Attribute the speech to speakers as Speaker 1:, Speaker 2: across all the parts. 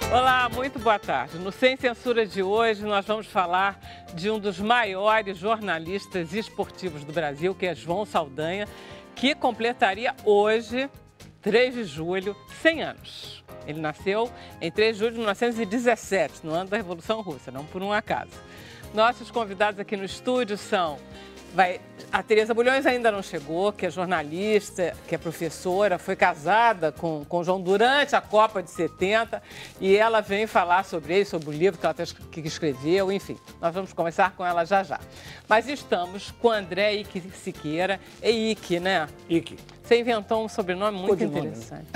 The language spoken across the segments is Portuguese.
Speaker 1: Olá, muito boa tarde. No Sem Censura de hoje, nós vamos falar de um dos maiores jornalistas esportivos do Brasil, que é João Saldanha, que completaria hoje, 3 de julho, 100 anos. Ele nasceu em 3 de julho de 1917, no ano da Revolução Russa, não por um acaso. Nossos convidados aqui no estúdio são... A Tereza Bulhões ainda não chegou, que é jornalista, que é professora, foi casada com o João durante a Copa de 70 e ela vem falar sobre ele, sobre o livro que escreveu, enfim. Nós vamos conversar com ela já já. Mas estamos com André Ike Siqueira. É Ike, né?
Speaker 2: Ike.
Speaker 1: Você inventou um sobrenome muito interessante.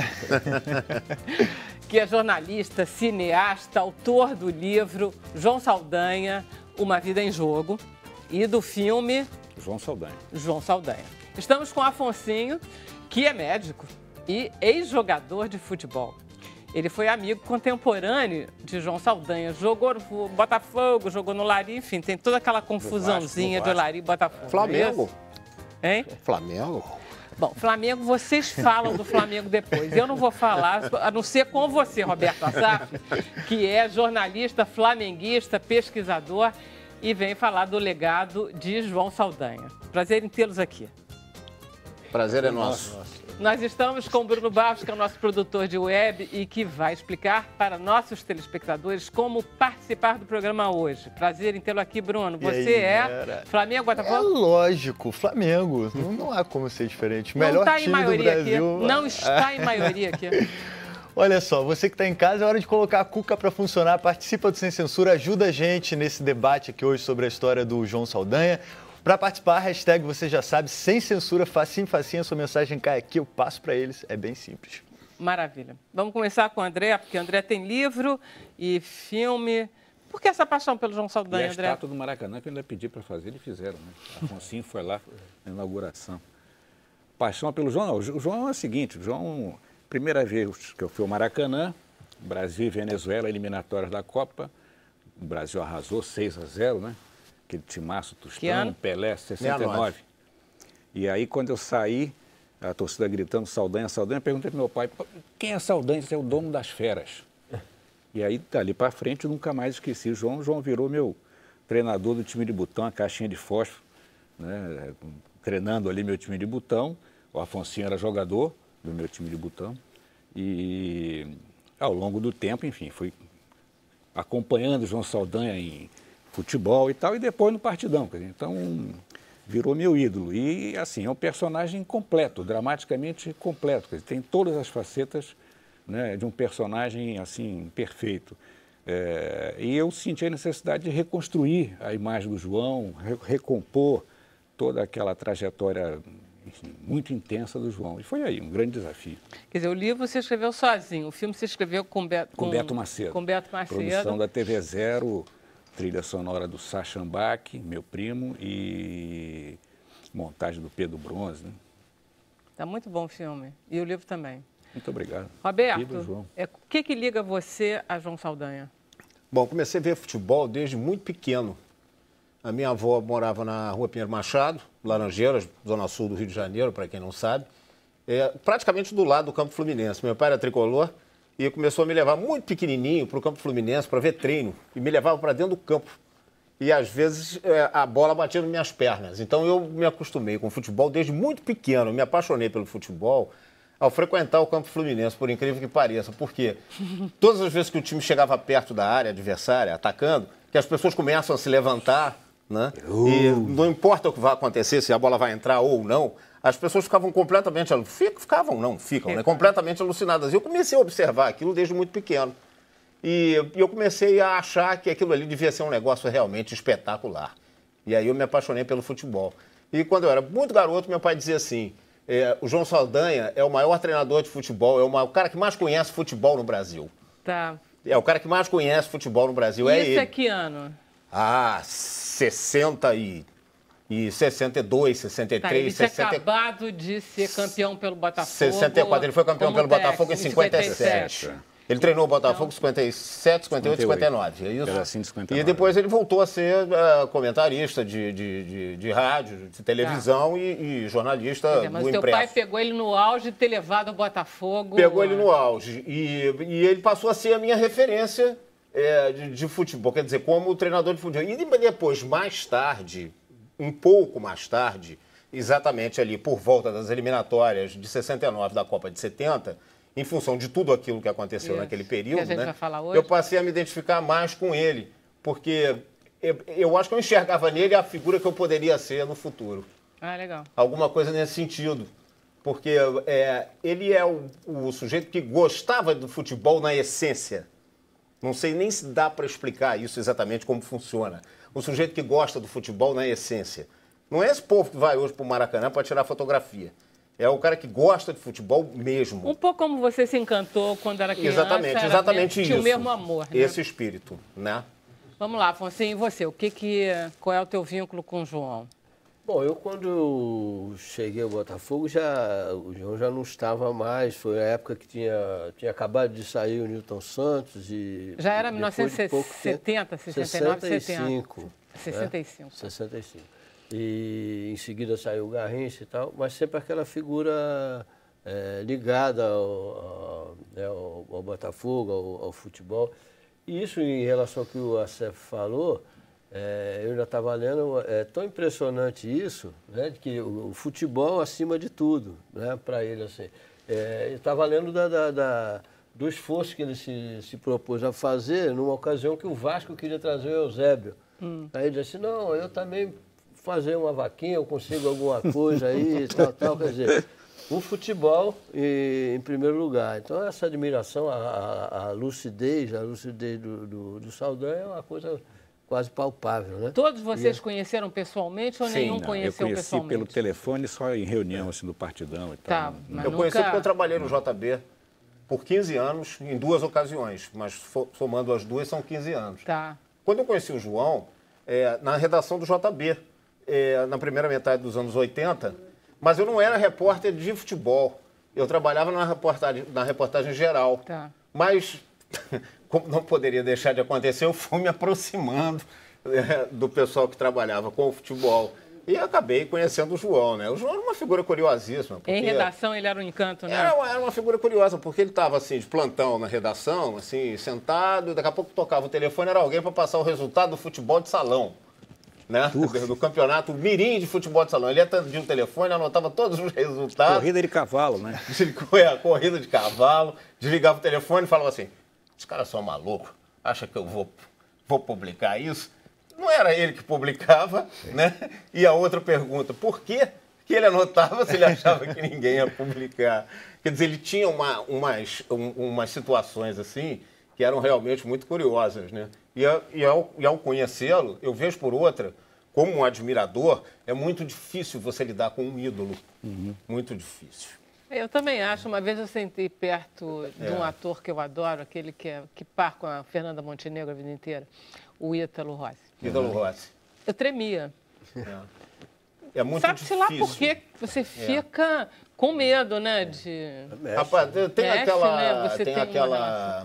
Speaker 1: Que é jornalista, cineasta, autor do livro João Saldanha, Uma Vida em Jogo, e do filme... João Saldanha. Estamos com o Afonsinho, que é médico e ex-jogador de futebol. Ele foi amigo contemporâneo de João Saldanha. Jogou no Botafogo, jogou no Lari, enfim, tem toda aquela confusãozinha do Lari e Botafogo.
Speaker 2: Flamengo.
Speaker 1: Hein?
Speaker 2: Flamengo.
Speaker 1: Bom, Flamengo, vocês falam do Flamengo depois. Eu não vou falar, a não ser com você, Roberto Assaf, que é jornalista, flamenguista, pesquisador, e vem falar do legado de João Saldanha. Prazer em tê-los aqui.
Speaker 2: Prazer é nosso.
Speaker 1: Nós estamos com o Bruno Barros, que é o nosso produtor de web e que vai explicar para nossos telespectadores como participar do programa hoje. Prazer em tê-lo aqui, Bruno. Você é Flamengo, Botafogo?
Speaker 3: É lógico, Flamengo. Não há como ser diferente. Melhor
Speaker 1: não está
Speaker 3: time
Speaker 1: em maioria
Speaker 3: do Brasil.
Speaker 1: Aqui. Não está em maioria aqui.
Speaker 3: Olha só, você que está em casa, é hora de colocar a cuca para funcionar. Participa do Sem Censura, ajuda a gente nesse debate aqui hoje sobre a história do João Saldanha. Para participar, hashtag você já sabe, Sem Censura, facinho, a sua mensagem cai aqui, eu passo para eles, é bem simples.
Speaker 1: Maravilha. Vamos começar com o André, porque o André tem livro e filme. Por que essa paixão pelo João Saldanha,
Speaker 4: e a
Speaker 1: André?
Speaker 4: estátua do Maracanã, que eu ainda pedi para fazer, eles fizeram, né? Afonsinho foi lá na inauguração. Paixão pelo João, não. O João é o seguinte, o João... Primeira vez que eu fui ao Maracanã, Brasil e Venezuela, eliminatórias da Copa. O Brasil arrasou 6-0, né? Aquele timaço, Tostão, Pelé, 69. E aí, quando eu saí, a torcida gritando Saldanha, Saldanha, eu perguntei para meu pai, quem é Saldanha? Você é o dono das feras. E aí, dali para frente, eu nunca mais esqueci. O João virou meu treinador do time de botão, a caixinha de fósforo, né? Treinando ali meu time de botão. O Afonsinho era jogador do meu time de botão, e ao longo do tempo, enfim, fui acompanhando o João Saldanha em futebol e tal, e depois no Partidão, quer dizer, então virou meu ídolo, e assim, é um personagem completo, dramaticamente completo, quer dizer, tem todas as facetas, né, de um personagem assim, perfeito. E eu senti a necessidade de reconstruir a imagem do João, recompor toda aquela trajetória muito intensa do João. E foi aí, um grande desafio.
Speaker 1: Quer dizer, o livro você escreveu sozinho, o filme você escreveu com
Speaker 4: Beto Macedo.
Speaker 1: Com Beto Macedo.
Speaker 4: Produção da TV Zero, trilha sonora do Sacha Ambach, meu primo, e montagem do Pedro Bronze. Né?
Speaker 1: Tá muito bom o filme. E o livro também.
Speaker 4: Muito obrigado.
Speaker 1: Roberto, o que liga você a João Saldanha?
Speaker 2: Bom, comecei a ver futebol desde muito pequeno. A minha avó morava na Rua Pinheiro Machado, Laranjeiras, zona sul do Rio de Janeiro, para quem não sabe, praticamente do lado do Campo Fluminense. Meu pai era tricolor e começou a me levar muito pequenininho para o Campo Fluminense para ver treino e me levava para dentro do campo. E às vezes a bola batia nas minhas pernas. Então eu me acostumei com o futebol desde muito pequeno, me apaixonei pelo futebol ao frequentar o Campo Fluminense, por incrível que pareça. Porque todas as vezes que o time chegava perto da área adversária, atacando, que as pessoas começam a se levantar, né? E não importa o que vai acontecer, se a bola vai entrar ou não, as pessoas ficavam completamente completamente alucinadas. Eu comecei a observar aquilo desde muito pequeno. E eu comecei a achar que aquilo ali devia ser um negócio realmente espetacular. E aí eu me apaixonei pelo futebol. E quando eu era muito garoto, meu pai dizia assim, o João Saldanha é o maior treinador de futebol, é o cara que mais conhece futebol no Brasil.
Speaker 1: Tá.
Speaker 2: É o cara que mais conhece futebol no Brasil, é ele.
Speaker 1: Isso é que ano?
Speaker 2: 60 e 62, 63,
Speaker 1: tá, ele
Speaker 2: 60...
Speaker 1: tinha acabado de ser campeão pelo Botafogo.
Speaker 2: 64, ele foi campeão pelo Botafogo em 57. Ele treinou o Botafogo 57, 58, 59, é isso?
Speaker 4: Era assim de 59.
Speaker 2: E depois ele voltou a ser comentarista de rádio, de televisão e jornalista
Speaker 1: Mas
Speaker 2: do
Speaker 1: teu
Speaker 2: impresso.
Speaker 1: pai pegou ele no auge de ter levado o Botafogo...
Speaker 2: Pegou ele no auge. E ele passou a ser a minha referência de futebol, quer dizer, como treinador de futebol. E depois, mais tarde, um pouco mais tarde, exatamente ali por volta das eliminatórias de 69 da Copa de 70, em função de tudo aquilo que aconteceu naquele período,
Speaker 1: que a gente
Speaker 2: né,
Speaker 1: vai falar hoje.
Speaker 2: eu passei a me identificar mais com ele, porque eu acho que eu enxergava nele a figura que eu poderia ser no futuro.
Speaker 1: Ah, legal.
Speaker 2: Alguma coisa nesse sentido. Porque ele é o sujeito que gostava do futebol na essência. Não sei nem se dá para explicar isso exatamente como funciona. O sujeito que gosta do futebol na essência. Não é esse povo que vai hoje para o Maracanã para tirar fotografia. É o cara que gosta de futebol mesmo.
Speaker 1: Um pouco como você se encantou quando era criança.
Speaker 2: Exatamente isso.
Speaker 1: Tinha o mesmo amor, né?
Speaker 2: Esse espírito, né?
Speaker 1: Vamos lá, Afonso, e você? Qual é o teu vínculo com o João?
Speaker 5: Bom, eu quando eu cheguei ao Botafogo, o João já não estava mais. Foi a época que tinha acabado de sair o Newton Santos.
Speaker 1: Já era 1970, 69,
Speaker 5: 65.
Speaker 1: 65.
Speaker 5: Né? 65. E em seguida saiu o Garrincha e tal, mas sempre aquela figura ligada ao Botafogo, ao futebol. E isso, em relação ao que o Acef falou, eu já estava lendo, é tão impressionante isso, né, de que o futebol acima de tudo, né, para ele, assim. Eu estava lendo do esforço que ele se propôs a fazer numa ocasião que o Vasco queria trazer o Eusébio. Aí ele disse, não, eu também fazer uma vaquinha, eu consigo alguma coisa aí, tal, quer dizer, o futebol em primeiro lugar. Então, essa admiração, a lucidez do Saldanha é uma coisa quase palpável, né?
Speaker 1: Todos vocês conheceram pessoalmente ou
Speaker 4: Sim,
Speaker 1: nenhum conheceu
Speaker 4: eu conheci
Speaker 1: pessoalmente?
Speaker 4: pelo telefone, só em reunião assim, do Partidão e tal.
Speaker 1: Tá, mas
Speaker 2: Eu conheci porque eu trabalhei no JB por 15 anos, em 2 ocasiões, mas somando as 2 são 15 anos.
Speaker 1: Tá.
Speaker 2: Quando eu conheci o João, na redação do JB, na primeira metade dos anos 80, mas eu não era repórter de futebol. Eu trabalhava na reportagem geral.
Speaker 1: Tá.
Speaker 2: Mas, como não poderia deixar de acontecer, eu fui me aproximando do pessoal que trabalhava com o futebol. E acabei conhecendo o João, né? O João era uma figura curiosíssima.
Speaker 1: Em redação ele era um encanto, né?
Speaker 2: Era uma figura curiosa, porque ele estava assim, de plantão na redação, assim, sentado, e daqui a pouco tocava o telefone, era alguém para passar o resultado do futebol de salão. Né? Do campeonato mirim de futebol de salão. Ele atendia o telefone, anotava todos os resultados.
Speaker 4: Corrida de cavalo, né?
Speaker 2: Corrida de cavalo. Desligava o telefone e falava assim, os caras são malucos, acha que eu vou publicar isso? Não era ele que publicava, né? E a outra pergunta, por que ele anotava se ele achava que ninguém ia publicar? Quer dizer, ele tinha umas situações assim que eram realmente muito curiosas, né? E ao conhecê-lo, eu vejo por outra, como um admirador, é muito difícil você lidar com um ídolo. Muito difícil.
Speaker 1: Eu também acho. Uma vez eu sentei perto de um ator que eu adoro, aquele que par com a Fernanda Montenegro a vida inteira, o Ítalo Rossi.
Speaker 2: Ítalo Rossi.
Speaker 1: Eu tremia.
Speaker 2: É muito
Speaker 1: Sabe-se
Speaker 2: difícil.
Speaker 1: lá por que você fica com medo, né?
Speaker 2: Rapaz, tem
Speaker 1: Mexe,
Speaker 2: aquela...
Speaker 1: né? Você
Speaker 2: tem
Speaker 1: tem
Speaker 2: aquela...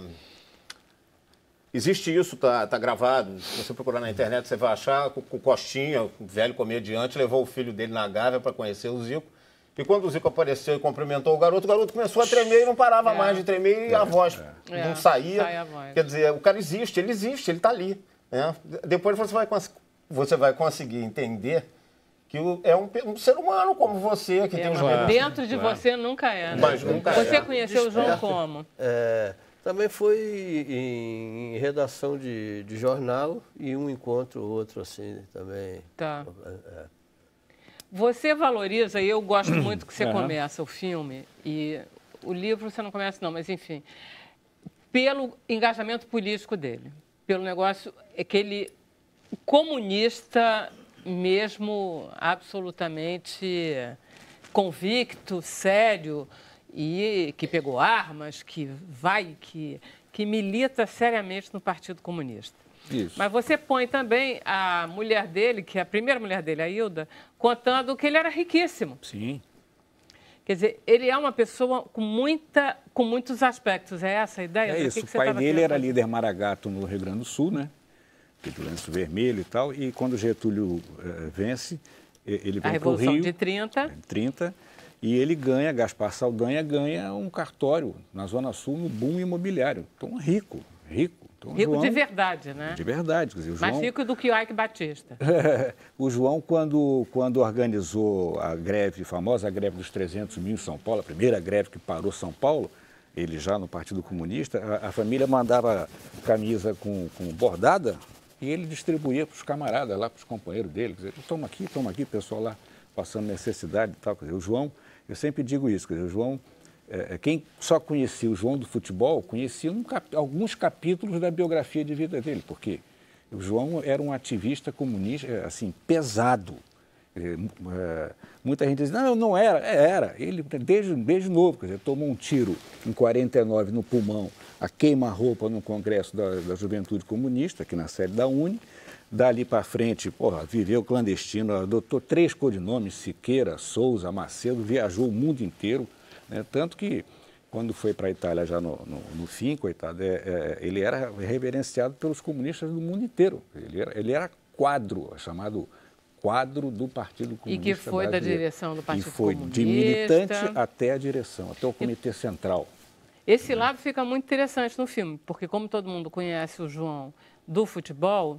Speaker 2: Existe isso, tá gravado. Se você procurar na internet, você vai achar que o Costinha, um velho comediante, levou o filho dele na Gávea para conhecer o Zico. E quando o Zico apareceu e cumprimentou o garoto começou a tremer e não parava mais de tremer e a voz não saía.
Speaker 1: Sai a voz.
Speaker 2: Quer dizer, o cara existe, ele está ali. Né? Depois você vai conseguir entender que é um ser humano como você, que tem os
Speaker 1: mas dentro de você nunca é, né?
Speaker 2: Mas nunca
Speaker 1: você
Speaker 2: é.
Speaker 1: conheceu o João como?
Speaker 5: Também foi em redação de jornal e um encontro ou outro assim também.
Speaker 1: Tá. Você valoriza, e eu gosto muito que você começa o filme, e o livro você não começa não, mas enfim, pelo engajamento político dele, pelo negócio, que ele, comunista mesmo, absolutamente convicto, sério, e que pegou armas, que milita seriamente no Partido Comunista.
Speaker 4: Isso.
Speaker 1: Mas você põe também a mulher dele, que é a primeira mulher dele, a Hilda, contando que ele era riquíssimo.
Speaker 4: Sim.
Speaker 1: Quer dizer, ele é uma pessoa com muitos aspectos. É essa a ideia?
Speaker 4: É isso. O pai dele era líder Maragato no Rio Grande do Sul, né? Do lenço vermelho e tal. E quando Getúlio vence, ele vem para o Rio.
Speaker 1: A Revolução de 30.
Speaker 4: E ele ganha, Gaspar Saldanha ganha um cartório na Zona Sul, no boom imobiliário. Então, rico. Então,
Speaker 1: rico
Speaker 4: João,
Speaker 1: de verdade, né?
Speaker 4: De verdade. Quer dizer, o João,
Speaker 1: mais rico do que o Ike Batista.
Speaker 4: O João, quando organizou a famosa greve dos 300 mil em São Paulo, a primeira greve que parou São Paulo, ele já no Partido Comunista, a família mandava camisa com bordada e ele distribuía para os camaradas lá, para os companheiros dele. Quer dizer, toma aqui, pessoal lá passando necessidade e tal. Quer dizer, o João, eu sempre digo isso, quer dizer, o João, quem só conhecia o João do futebol, conhecia alguns capítulos da biografia de vida dele, porque o João era um ativista comunista, assim, pesado. Muita gente diz, não era. Era. Ele, desde novo, quer dizer, tomou um tiro em 49 no pulmão, a queima-roupa no Congresso da Juventude Comunista, aqui na sede da UNE. Dali para frente, viveu clandestino, adotou 3 codinomes, Siqueira, Souza, Macedo, viajou o mundo inteiro, né? Tanto que, quando foi para a Itália já no fim, coitado, ele era reverenciado pelos comunistas do mundo inteiro. Ele era chamado quadro do Partido Comunista.
Speaker 1: E que foi
Speaker 4: brasileiro.
Speaker 1: Da direção do Partido
Speaker 4: Comunista. E foi de militante até a direção, até o Comitê Central.
Speaker 1: Esse lado fica muito interessante no filme, porque como todo mundo conhece o João do futebol,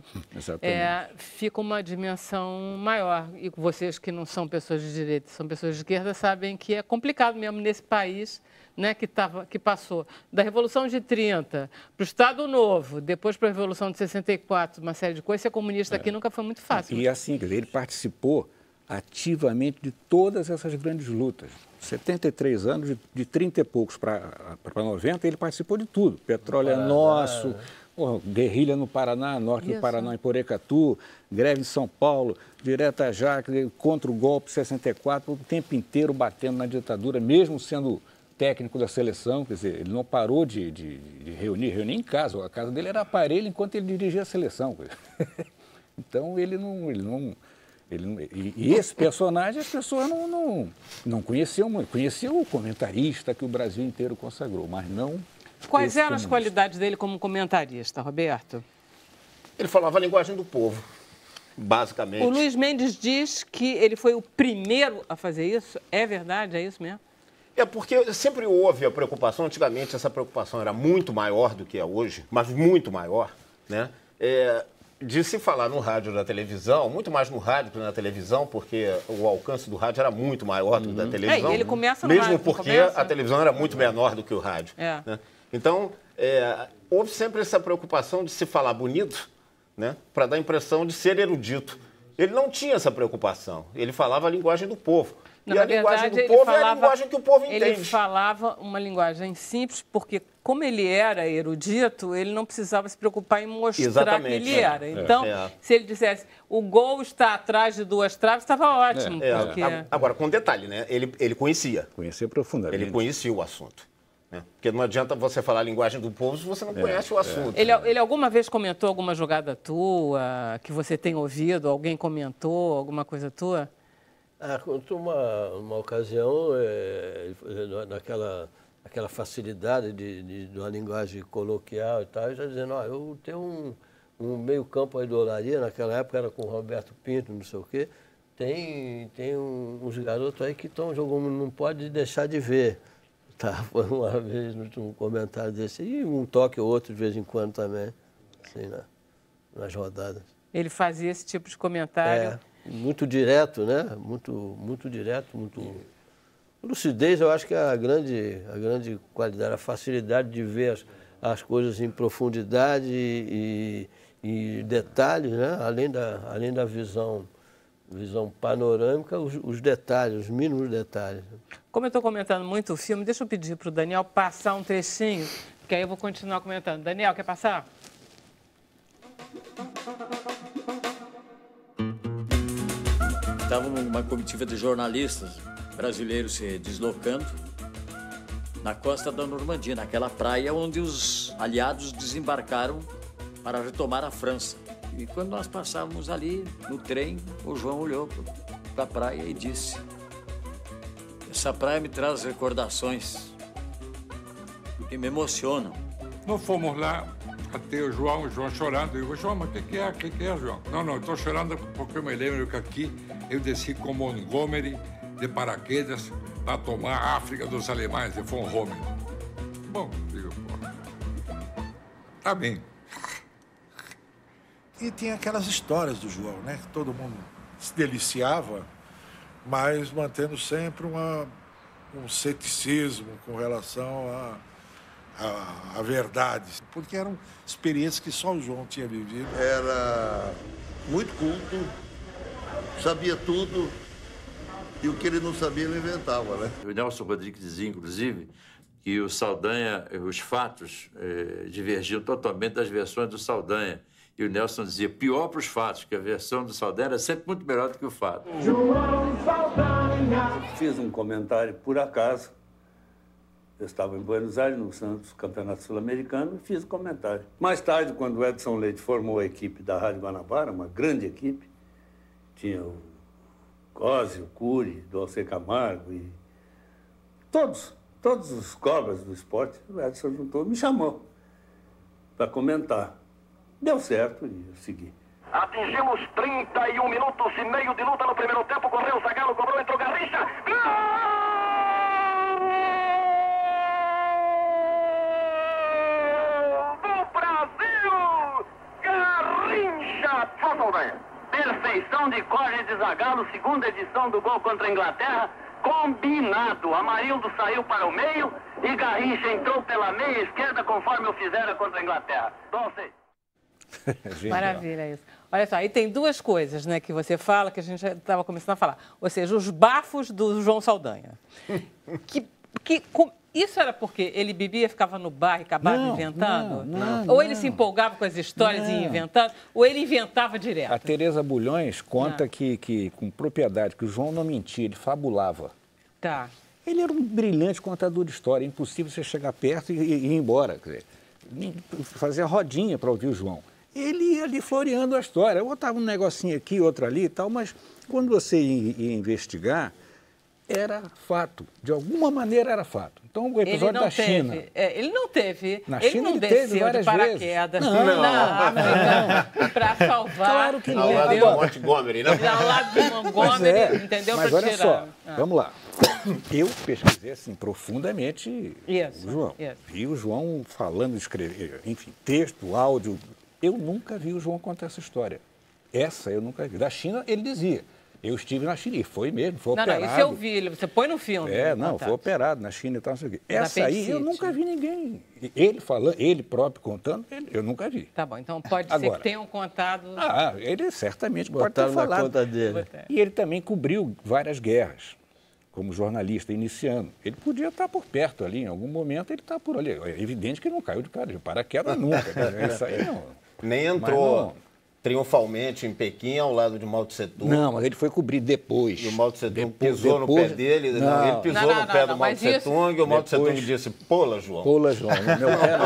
Speaker 1: fica uma dimensão maior. E vocês que não são pessoas de direita, são pessoas de esquerda, sabem que é complicado mesmo nesse país, né, que passou da Revolução de 30 para o Estado Novo, depois para a Revolução de 64, uma série de coisas. Ser comunista aqui nunca foi muito fácil.
Speaker 4: E assim, quer dizer, ele participou ativamente de todas essas grandes lutas. 73 anos, de 30 e poucos para 90, ele participou de tudo. Petróleo é nosso, guerrilha no Paraná, norte do Paraná, em Porecatu, greve em São Paulo, direta já, contra o golpe 64, o tempo inteiro batendo na ditadura, mesmo sendo técnico da seleção, quer dizer, ele não parou de reunir em casa. A casa dele era aparelho enquanto ele dirigia a seleção. Então, e esse personagem as pessoas não conheciam muito. Conheciam o comentarista que o Brasil inteiro consagrou, mas não...
Speaker 1: Quais eram as qualidades dele como comentarista, Roberto?
Speaker 2: Ele falava a linguagem do povo, basicamente.
Speaker 1: O Luiz Mendes diz que ele foi o primeiro a fazer isso. É verdade? É isso mesmo?
Speaker 2: É porque sempre houve a preocupação, antigamente essa preocupação era muito maior do que é hoje, mas muito maior, né? De se falar no rádio ou na televisão, muito mais no rádio que na televisão, porque o alcance do rádio era muito maior do que da televisão.
Speaker 1: Ele começa no
Speaker 2: mesmo
Speaker 1: rádio,
Speaker 2: porque a televisão era muito menor do que o rádio. Né? Então, houve sempre essa preocupação de se falar bonito, né? Para dar a impressão de ser erudito. Ele não tinha essa preocupação, ele falava a linguagem do povo.
Speaker 1: Não,
Speaker 2: e a linguagem do povo é a linguagem que o povo entende.
Speaker 1: Ele falava uma linguagem simples, porque como ele era erudito, ele não precisava se preocupar em mostrar que ele era. Então, se ele dissesse, o gol está atrás de 2 traves, estava ótimo. Porque...
Speaker 2: Agora, com detalhe, né? Ele conhecia.
Speaker 4: Conhecia profundamente.
Speaker 2: Ele conhecia o assunto. Né? Porque não adianta você falar a linguagem do povo se você não conhece o assunto.
Speaker 1: Ele alguma vez comentou alguma jogada tua, que você tem ouvido, alguém comentou alguma coisa tua?
Speaker 5: Contou uma ocasião, naquela facilidade de uma linguagem coloquial e tal, já dizendo, eu tenho um meio-campo aí do Olaria, naquela época era com o Roberto Pinto, não sei o quê, tem uns garotos aí que estão jogando, não pode deixar de ver. Foi uma vez um comentário desse, e um toque ou outro de vez em quando também, assim, nas rodadas.
Speaker 1: Ele fazia esse tipo de comentário.
Speaker 5: Muito direto, né? Muito direto, muito... Lucidez, eu acho que é a grande qualidade, a facilidade de ver as coisas em profundidade e detalhes, né? Além da visão panorâmica, os detalhes, os mínimos detalhes.
Speaker 1: Como eu estou comentando muito o filme, deixa eu pedir para o Daniel passar um trechinho, que aí eu vou continuar comentando. Daniel, quer passar?
Speaker 6: Estava uma comitiva de jornalistas brasileiros se deslocando na costa da Normandia, naquela praia onde os aliados desembarcaram para retomar a França. E quando nós passávamos ali no trem, o João olhou para a praia e disse: Essa praia me traz recordações que me emocionam.
Speaker 7: Nós fomos lá até o João chorando. Eu digo, João, mas o que é, João? Não, estou chorando porque eu me lembro que aqui eu desci com Montgomery de paraquedas para tomar a África dos alemães de von Rommel. Bom, digo, pô, tá bem.
Speaker 8: E tinha aquelas histórias do João, né? Que todo mundo se deliciava, mas mantendo sempre um ceticismo com relação a verdades, porque eram experiências que só o João tinha vivido.
Speaker 9: Era muito culto, sabia tudo, e o que ele não sabia, ele inventava, né?
Speaker 10: O Nelson Rodrigues dizia, inclusive, que o Saldanha, os fatos divergiam totalmente das versões do Saldanha. E o Nelson dizia, pior para os fatos, que a versão do Saldanha era sempre muito melhor do que o fato.
Speaker 11: João Saldanha. Fiz um comentário por acaso. Eu estava em Buenos Aires, no Santos Campeonato Sul-Americano, e fiz um comentário. Mais tarde, quando o Edson Leite formou a equipe da Rádio Guanabara, uma grande equipe, tinha o Cosi, o Cury, do Alceu Camargo e todos os cobras do esporte, o Edson juntou, me chamou para comentar. Deu certo e eu segui.
Speaker 12: Atingimos 31 minutos e meio de luta no primeiro tempo. Correu o Zagallo, cobrou, entrou Garrincha. Gol do Brasil! Garrincha! João Saldanha.
Speaker 13: Perfeição de Corre de Zagallo, segunda edição do gol contra a Inglaterra. Combinado. Amarildo saiu para o meio e Garrincha entrou pela meia esquerda, conforme o fizera contra a Inglaterra. 12.
Speaker 1: Maravilha isso. Olha só, aí tem duas coisas, né, que você fala, que a gente já estava começando a falar. Ou seja, os bafos do João Saldanha. Isso era porque ele bebia, ficava no bar e acabava inventando? Ou ele se empolgava com as histórias e ia inventando? Ou ele inventava direto?
Speaker 4: A Tereza Bulhões conta que, com propriedade, que o João não mentia, ele fabulava.
Speaker 1: Tá.
Speaker 4: Ele era um brilhante contador de história, é impossível você chegar perto e ir embora. Quer dizer, fazer a rodinha para ouvir o João. Ele ia ali floreando a história. Eu botava um negocinho aqui, outro ali e tal, mas quando você ia investigar, era fato. De alguma maneira era fato. Então, o episódio da China...
Speaker 1: ele não teve.
Speaker 4: Na
Speaker 1: ele
Speaker 4: China
Speaker 1: não
Speaker 4: ele
Speaker 1: desceu
Speaker 4: teve várias
Speaker 1: de paraquedas.
Speaker 4: Não.
Speaker 1: Para salvar.
Speaker 4: Claro que não.
Speaker 2: Ao lado do Montgomery, né?
Speaker 1: Ao lado do Montgomery, entendeu?
Speaker 4: Mas
Speaker 1: pra
Speaker 4: olha
Speaker 1: tirar.
Speaker 4: só, vamos lá. Eu pesquisei assim, profundamente o João. Vi o João falando, escrever, enfim, texto, áudio. Eu nunca vi o João contar essa história. Essa eu nunca vi. Da China, ele dizia. Eu estive na China e foi mesmo, foi operado.
Speaker 1: Não, isso eu vi, você põe no filme.
Speaker 4: Foi operado na China e tal, não sei o quê. Essa aí eu nunca vi ninguém. Ele falando, ele próprio contando, eu nunca vi.
Speaker 1: Tá bom, então pode ser que tenham contado...
Speaker 4: Ele certamente pode ter falado.
Speaker 5: Na conta dele.
Speaker 4: E ele também cobriu várias guerras, como jornalista iniciando. Ele podia estar por perto ali, em algum momento ele está por ali. É evidente que ele não caiu de paraquedas nunca. Isso aí não.
Speaker 2: Nem entrou triunfalmente em Pequim, ao lado de Mao Tse Tung.
Speaker 4: Não, mas ele foi cobrir depois.
Speaker 2: E o Mao Tse Tung pisou no pé dele. Não. Ele pisou no pé do Mao Tse Tung e o Mao Tse Tung disse, pula, João.
Speaker 4: Pula, João. No meu pé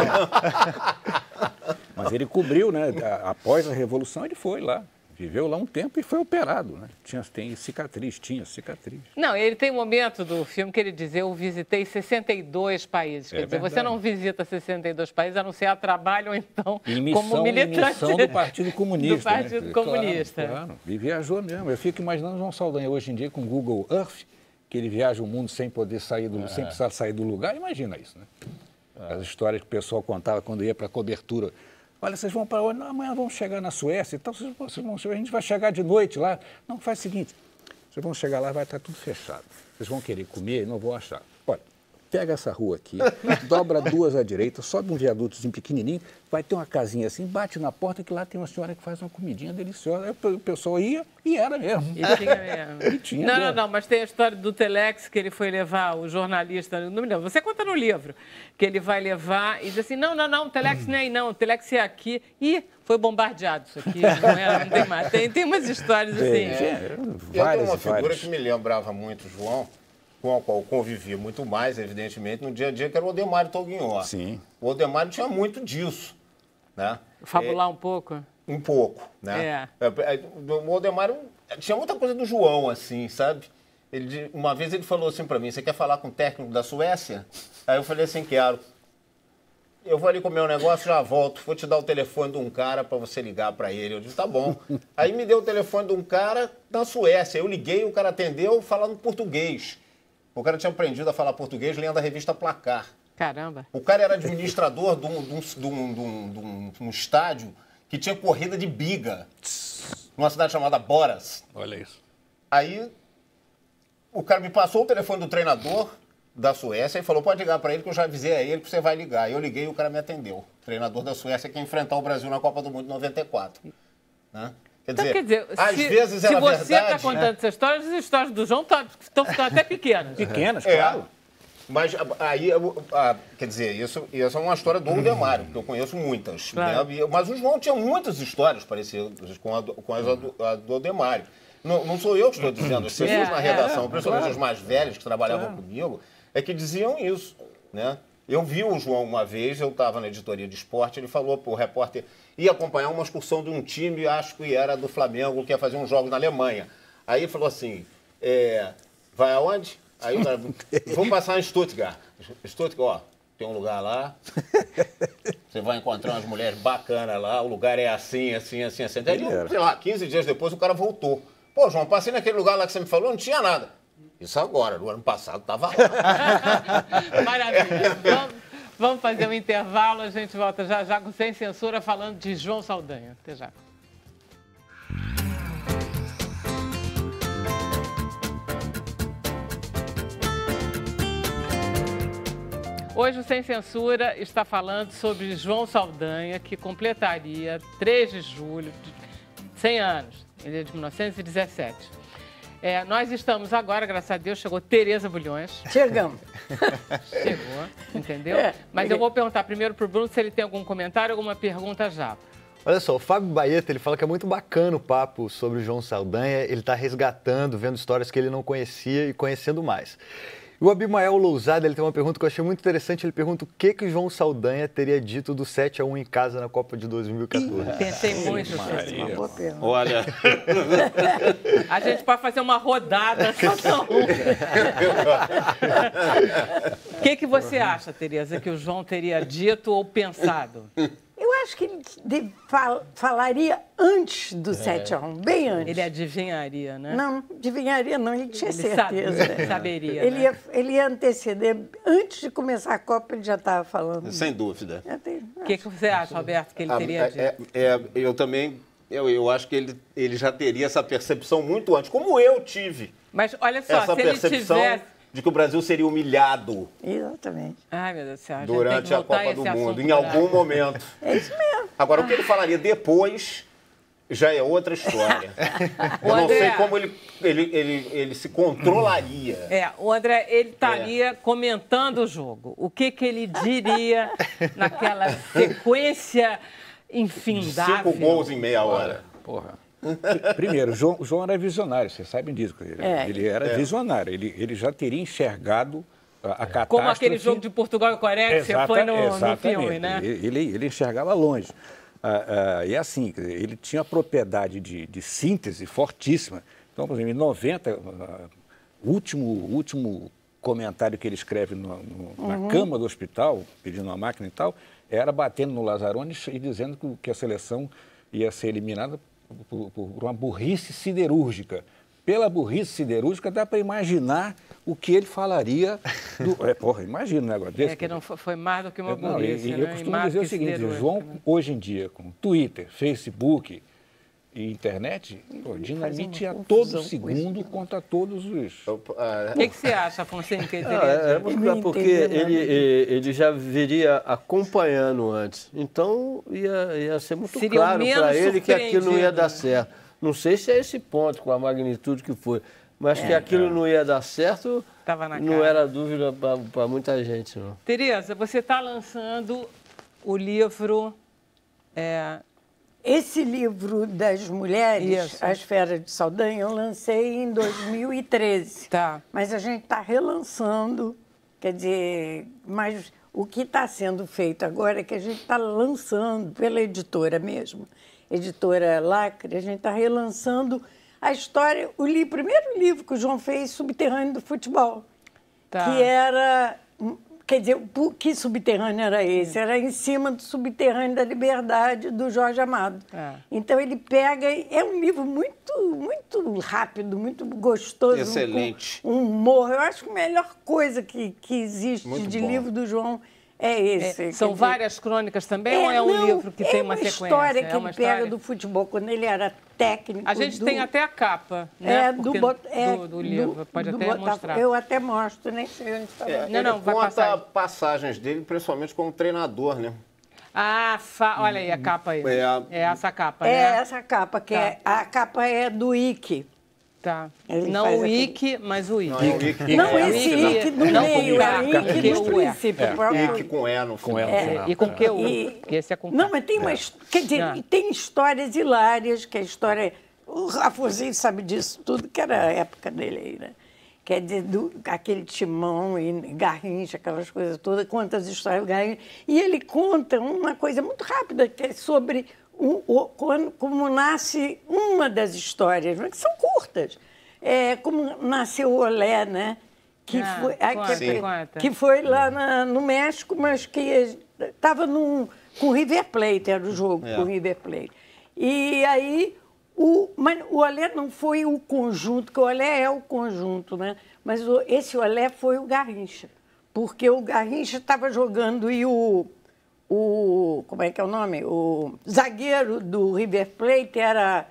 Speaker 4: não. Mas ele cobriu, né? Após a Revolução, ele foi lá. Viveu lá um tempo e foi operado, né? Tinha cicatriz.
Speaker 1: Não, ele tem um momento do filme que ele diz, eu visitei 62 países. Quer dizer, você não visita 62 países, a não ser a trabalho ou então como militante.
Speaker 4: Missão do Partido Comunista.
Speaker 1: Do Partido Comunista.
Speaker 4: Claro. E viajou mesmo. Eu fico imaginando o João Saldanha hoje em dia com o Google Earth, que ele viaja o mundo sem poder sair sem precisar sair do lugar. Imagina isso, né? As histórias que o pessoal contava quando ia para a cobertura. Olha, vocês vão para onde? Não, amanhã vamos chegar na Suécia e tal. A gente vai chegar de noite lá. Não, faz o seguinte, vocês vão chegar lá, vai estar tudo fechado. Vocês vão querer comer e não vão achar. Olha, pega essa rua aqui, dobra 2 à direita, sobe um viadutozinho pequenininho, vai ter uma casinha assim, bate na porta que lá tem uma senhora que faz uma comidinha deliciosa. Aí o pessoal ia e era mesmo.
Speaker 1: E tinha mesmo. Não, mas tem a história do Telex, que ele foi levar o jornalista, não me lembro, você conta no livro, que ele vai levar e diz assim, não, o Telex nem aí não, o Telex é aqui. E foi bombardeado isso aqui, não tem mais. Tem umas histórias assim.
Speaker 2: Eu tenho uma figura que me lembrava muito o João, com a qual convivia muito mais, evidentemente, no dia a dia, que era o Odemário Toguinhó.
Speaker 4: Sim.
Speaker 2: O Odemário tinha muito disso, né?
Speaker 1: Fabular um pouco?
Speaker 2: Um pouco, né? O Odemário tinha muita coisa do João, assim, sabe? Uma vez ele falou assim para mim, você quer falar com o técnico da Suécia? Aí eu falei assim, quero. Eu vou ali comer um negócio, já volto. Vou te dar o telefone de um cara para você ligar para ele. Eu disse, tá bom. Aí me deu o telefone de um cara da Suécia. Eu liguei, o cara atendeu falando português. O cara tinha aprendido a falar português lendo a revista Placar.
Speaker 1: Caramba.
Speaker 2: O cara era administrador de um estádio que tinha corrida de biga. Numa cidade chamada Boras.
Speaker 4: Olha isso.
Speaker 2: Aí o cara me passou o telefone do treinador da Suécia e falou, pode ligar para ele que eu já avisei a ele que você vai ligar. Eu liguei e o cara me atendeu. O treinador da Suécia que ia enfrentar o Brasil na Copa do Mundo de 94. Né? Quer dizer, às vezes era verdade...
Speaker 1: Se você está contando essa história, as histórias do João estão ficando até pequenas.
Speaker 4: Pequenas, claro.
Speaker 2: Mas aí, quer dizer, isso é uma história do Aldemário, que eu conheço muitas. Claro. Né? Mas o João tinha muitas histórias parecidas com a do Aldemário. Não sou eu que estou dizendo, as pessoas na redação, principalmente as mais velhas que trabalhavam comigo, é que diziam isso, né? Eu vi o João uma vez, eu estava na editoria de esporte, ele falou para o repórter, ia acompanhar uma excursão de um time, acho que era do Flamengo, que ia fazer uns jogos na Alemanha. Aí ele falou assim, vai aonde? Aí o cara, vamos passar em Stuttgart. Stuttgart, ó, tem um lugar lá, você vai encontrar umas mulheres bacanas lá, o lugar é assim, assim, assim, assim. Aí, sei lá, 15 dias depois o cara voltou. Pô, João, passei naquele lugar lá que você me falou, não tinha nada. Isso agora, no ano passado estava lá.
Speaker 1: Maravilha. Vamos fazer um intervalo, a gente volta já já com Sem Censura falando de João Saldanha. Até já. Hoje o Sem Censura está falando sobre João Saldanha, que completaria 3 de julho de 100 anos. Ele é de 1917. Nós estamos agora, graças a Deus, chegou Tereza Bulhões.
Speaker 14: Chegamos.
Speaker 1: Chegou, entendeu? Mas eu vou perguntar primeiro para o Bruno se ele tem algum comentário, alguma pergunta já.
Speaker 3: Olha só, o Fábio Baeta, ele fala que é muito bacana o papo sobre o João Saldanha, ele está resgatando, vendo histórias que ele não conhecia e conhecendo mais. E o Abimael Lousada, ele tem uma pergunta que eu achei muito interessante. Ele pergunta o que o João Saldanha teria dito do 7-1 em casa na Copa de 2014.
Speaker 1: Pensei muito.
Speaker 14: Uma boa pergunta.
Speaker 4: Olha...
Speaker 1: A gente pode fazer uma rodada só um. O que você acha, Tereza, que o João teria dito ou pensado?
Speaker 14: Eu acho que ele falaria antes do 7-1, bem antes.
Speaker 1: Ele adivinharia, né?
Speaker 14: Não, adivinharia não, ele tinha certeza.
Speaker 1: Saberia,
Speaker 14: ele ia anteceder, antes de começar a Copa, ele já estava falando.
Speaker 2: Sem dúvida.
Speaker 1: O que você acha, Roberto, que ele teria dito?
Speaker 2: Eu também, eu acho que ele já teria essa percepção muito antes, como eu tive.
Speaker 1: Mas olha só,
Speaker 2: essa
Speaker 1: se ele
Speaker 2: percepção
Speaker 1: tivesse...
Speaker 2: de que o Brasil seria humilhado.
Speaker 14: Exatamente.
Speaker 1: Ai, meu Deus do céu.
Speaker 2: Durante a Copa do Mundo, em algum momento.
Speaker 14: É isso mesmo.
Speaker 2: Agora, o que ele falaria depois já é outra história. Eu não sei como ele se controlaria.
Speaker 1: O André, ele estaria comentando o jogo. O que ele diria naquela sequência infindável?
Speaker 2: 5 gols em meia hora.
Speaker 4: Porra. Primeiro, o João era visionário, vocês sabem disso. Ele era visionário, ele já teria enxergado a catástrofe.
Speaker 1: Como aquele jogo de Portugal e Coreia que você foi no filme, né?
Speaker 4: Ele enxergava longe. E assim, ele tinha propriedade de síntese fortíssima. Então, por exemplo, em 90, o último comentário que ele escreve na cama do hospital, pedindo uma máquina e tal, era batendo no Lazzaroni e dizendo que a seleção ia ser eliminada por uma burrice siderúrgica. Pela burrice siderúrgica, dá para imaginar o que ele falaria imagina um negócio desse.
Speaker 1: Que não foi mais do que uma burrice,
Speaker 4: Eu costumo dizer o seguinte, João, hoje em dia, com Twitter, Facebook e internet, dinamite a todo segundo contra todos os...
Speaker 1: O que você acha, Afonso?
Speaker 5: Porque ele já viria acompanhando antes. Então, ia ser muito claro para ele que aquilo não ia dar certo. Não sei se é esse ponto, com a magnitude que foi, mas que aquilo não ia dar certo, não era dúvida para muita gente, não.
Speaker 1: Tereza, você está lançando o livro...
Speaker 14: Esse livro das mulheres, As Feras de Saldanha, eu lancei em 2013.
Speaker 1: Tá.
Speaker 14: Mas a gente está relançando, quer dizer, mas o que está sendo feito agora é que a gente está lançando, pela editora mesmo, editora Lacre, a gente está relançando a história, o primeiro livro que o João fez, Subterrâneo do Futebol,
Speaker 1: Tá.
Speaker 14: que era... Quer dizer, que subterrâneo era esse? Era em cima do Subterrâneo da Liberdade, do Jorge Amado. Então, ele pega... É um livro muito rápido, muito gostoso.
Speaker 2: Excelente.
Speaker 14: Um humor. Eu acho que a melhor coisa que existe
Speaker 2: Muito
Speaker 14: de
Speaker 2: bom.
Speaker 14: livro do João é esse.
Speaker 1: São várias crônicas também ou é um livro que tem uma sequência?
Speaker 14: É uma história que
Speaker 1: É uma
Speaker 14: ele pega
Speaker 1: história?
Speaker 14: do futebol, quando ele era técnico.
Speaker 1: A gente tem até a capa, né? Do livro, pode até mostrar.
Speaker 14: Eu até mostro, nem sei onde está.
Speaker 2: Ele conta passagens dele, principalmente como treinador, né?
Speaker 1: Olha aí a capa aí. É essa capa,
Speaker 14: É
Speaker 1: né?
Speaker 14: essa capa, que a capa é do Ike.
Speaker 1: Tá.
Speaker 14: Ele
Speaker 1: Não
Speaker 14: faz
Speaker 1: o
Speaker 14: aquele-
Speaker 1: Ike, mas o Ike.
Speaker 14: Não, esse Ike do meio, é Ike do princípio.
Speaker 2: Ike com E no final.
Speaker 1: E com Q, porque esse é com K.
Speaker 14: Não, mas tem quer dizer, tem histórias hilárias, que a história... O Rafosinho sabe disso tudo, que era a época dele aí, né? Quer dizer, aquele Timão e Garrincha, aquelas coisas todas, conta as histórias do Garrincha. E ele conta uma coisa muito rápida, que é sobre como nasce uma das histórias, mas que são curtas. Como nasceu o Olé, né? Que foi lá no México, mas que estava com o River Plate, era o jogo com o River Plate. E aí, mas o Olé não foi o conjunto, que o Olé é o conjunto, né? Mas esse Olé foi o Garrincha, porque o Garrincha estava jogando e como é que é o nome? O zagueiro do River Plate era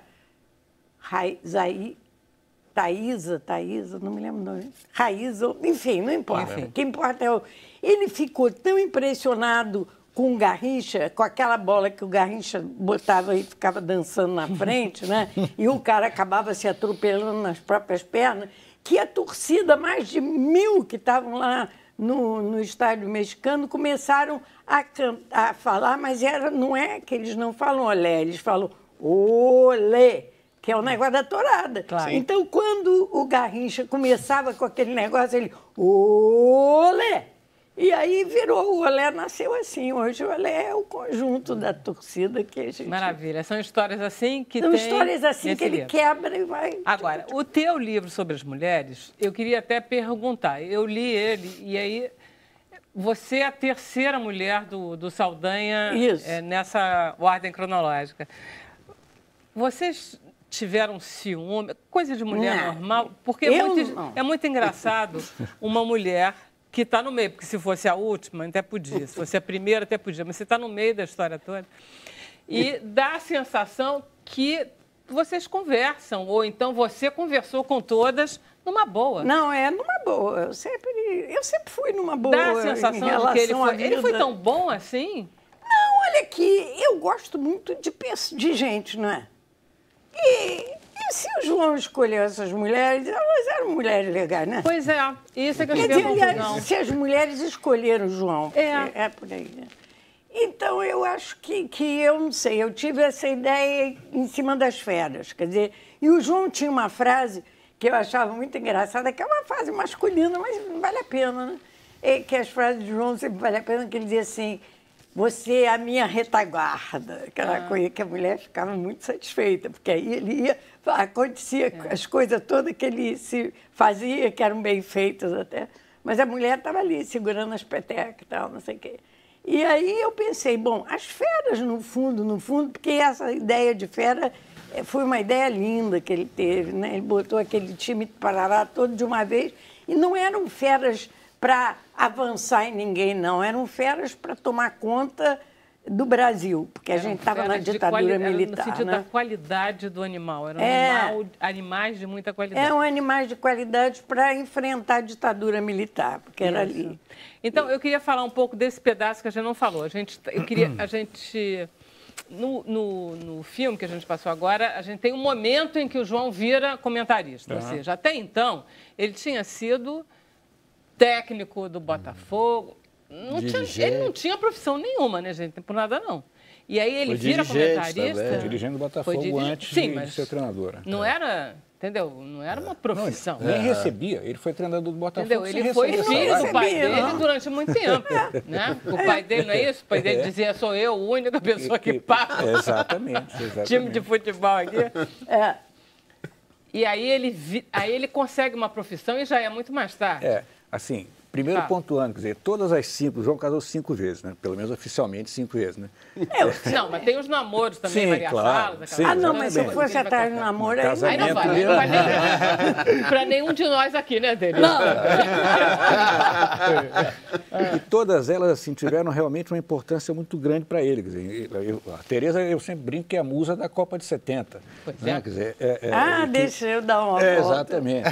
Speaker 14: Taísa, não me lembro o nome. Raíza, enfim, não importa. O que importa é ele ficou tão impressionado com o Garrincha, com aquela bola que o Garrincha botava e ficava dançando na frente, né? E o cara acabava se atropelando nas próprias pernas, que a torcida, mais de 1000 que estavam lá no estádio mexicano, começaram a falar, mas não é que eles não falam olé, eles falam olé, que é o negócio da tourada.
Speaker 1: Claro.
Speaker 14: Então, quando o Garrincha começava com aquele negócio, ele olé! E aí virou, o Olé nasceu assim. Hoje o Olé é o conjunto da torcida que a gente...
Speaker 1: Maravilha. São histórias assim que
Speaker 14: São histórias assim que ele quebra e vai...
Speaker 1: Agora, o teu livro sobre as mulheres, eu queria até perguntar. Eu li ele e aí você é a terceira mulher do Saldanha nessa ordem cronológica. Vocês tiveram ciúme? Coisa de mulher normal? Porque é muito engraçado uma mulher... que está no meio, porque se fosse a última, até podia, se fosse a primeira, até podia, mas você está no meio da história toda. E dá a sensação que vocês conversam, ou então você conversou com todas numa boa.
Speaker 14: Não, numa boa. Eu sempre fui numa boa.
Speaker 1: Dá a sensação de que ele foi tão bom assim?
Speaker 14: Não, olha aqui, eu gosto muito de gente, não é? E se o João escolheu essas mulheres, elas eram mulheres legais, né?
Speaker 1: Pois é, isso é que eu tive a confusão.
Speaker 14: Se as mulheres escolheram o João, é por aí, né? Então, eu acho que eu não sei, eu tive essa ideia em cima das feras, quer dizer, e o João tinha uma frase que eu achava muito engraçada, que é uma frase masculina, mas vale a pena, né? Que as frases do João sempre vale a pena, que ele dizia assim... Você é a minha retaguarda, aquela coisa que a mulher ficava muito satisfeita, porque aí ele acontecia as coisas todas que ele se fazia, que eram bem feitas até, mas a mulher estava ali segurando as petecas e tal, não sei o quê. E aí eu pensei, bom, as feras no fundo, porque essa ideia de fera foi uma ideia linda que ele teve, né? Ele botou aquele time de Parará todo de uma vez, e não eram feras para avançar em ninguém, não. Eram feras para tomar conta do Brasil, porque a gente estava na ditadura militar.
Speaker 1: No sentido da qualidade do animal. Eram animais de muita qualidade.
Speaker 14: Eram animais de qualidade para enfrentar a ditadura militar, porque era ali.
Speaker 1: Então, eu queria falar um pouco desse pedaço que a gente não falou. No filme que a gente passou agora, a gente tem um momento em que o João vira comentarista. Ou seja, até então, ele tinha sido... técnico do Botafogo, ele não tinha profissão nenhuma, né, gente? Por nada, não. E aí ele vira comentarista...
Speaker 4: Dirigendo o Botafogo antes de ser treinadora.
Speaker 1: Não era, entendeu? Não era uma profissão.
Speaker 4: Não, nem recebia. Ele foi treinador do Botafogo.
Speaker 1: Entendeu? Ele foi filho do pai dele durante muito tempo. Né? O pai dele, não é isso? O pai dele dizia, sou eu, a única pessoa que paga.
Speaker 4: Exatamente.
Speaker 1: Time de futebol aqui. E aí ele consegue uma profissão e já é muito mais tarde.
Speaker 4: Assim, primeiro pontuando, quer dizer, todas as 5, o João casou 5 vezes, né? Pelo menos oficialmente 5 vezes, né?
Speaker 1: Não, mas tem os namoros também,
Speaker 4: sim,
Speaker 1: Maria
Speaker 4: claro,
Speaker 1: Salas.
Speaker 4: sim,
Speaker 14: não, mas se eu fosse atrás do namoro,
Speaker 1: aí não vai para nenhum de nós aqui, né, Denise?
Speaker 14: Não.
Speaker 4: E todas elas, assim, tiveram realmente uma importância muito grande para ele. Quer dizer, a Tereza, eu sempre brinco que é a musa da Copa de 70. Né? Quer dizer,
Speaker 14: deixa eu dar uma volta.
Speaker 4: Exatamente.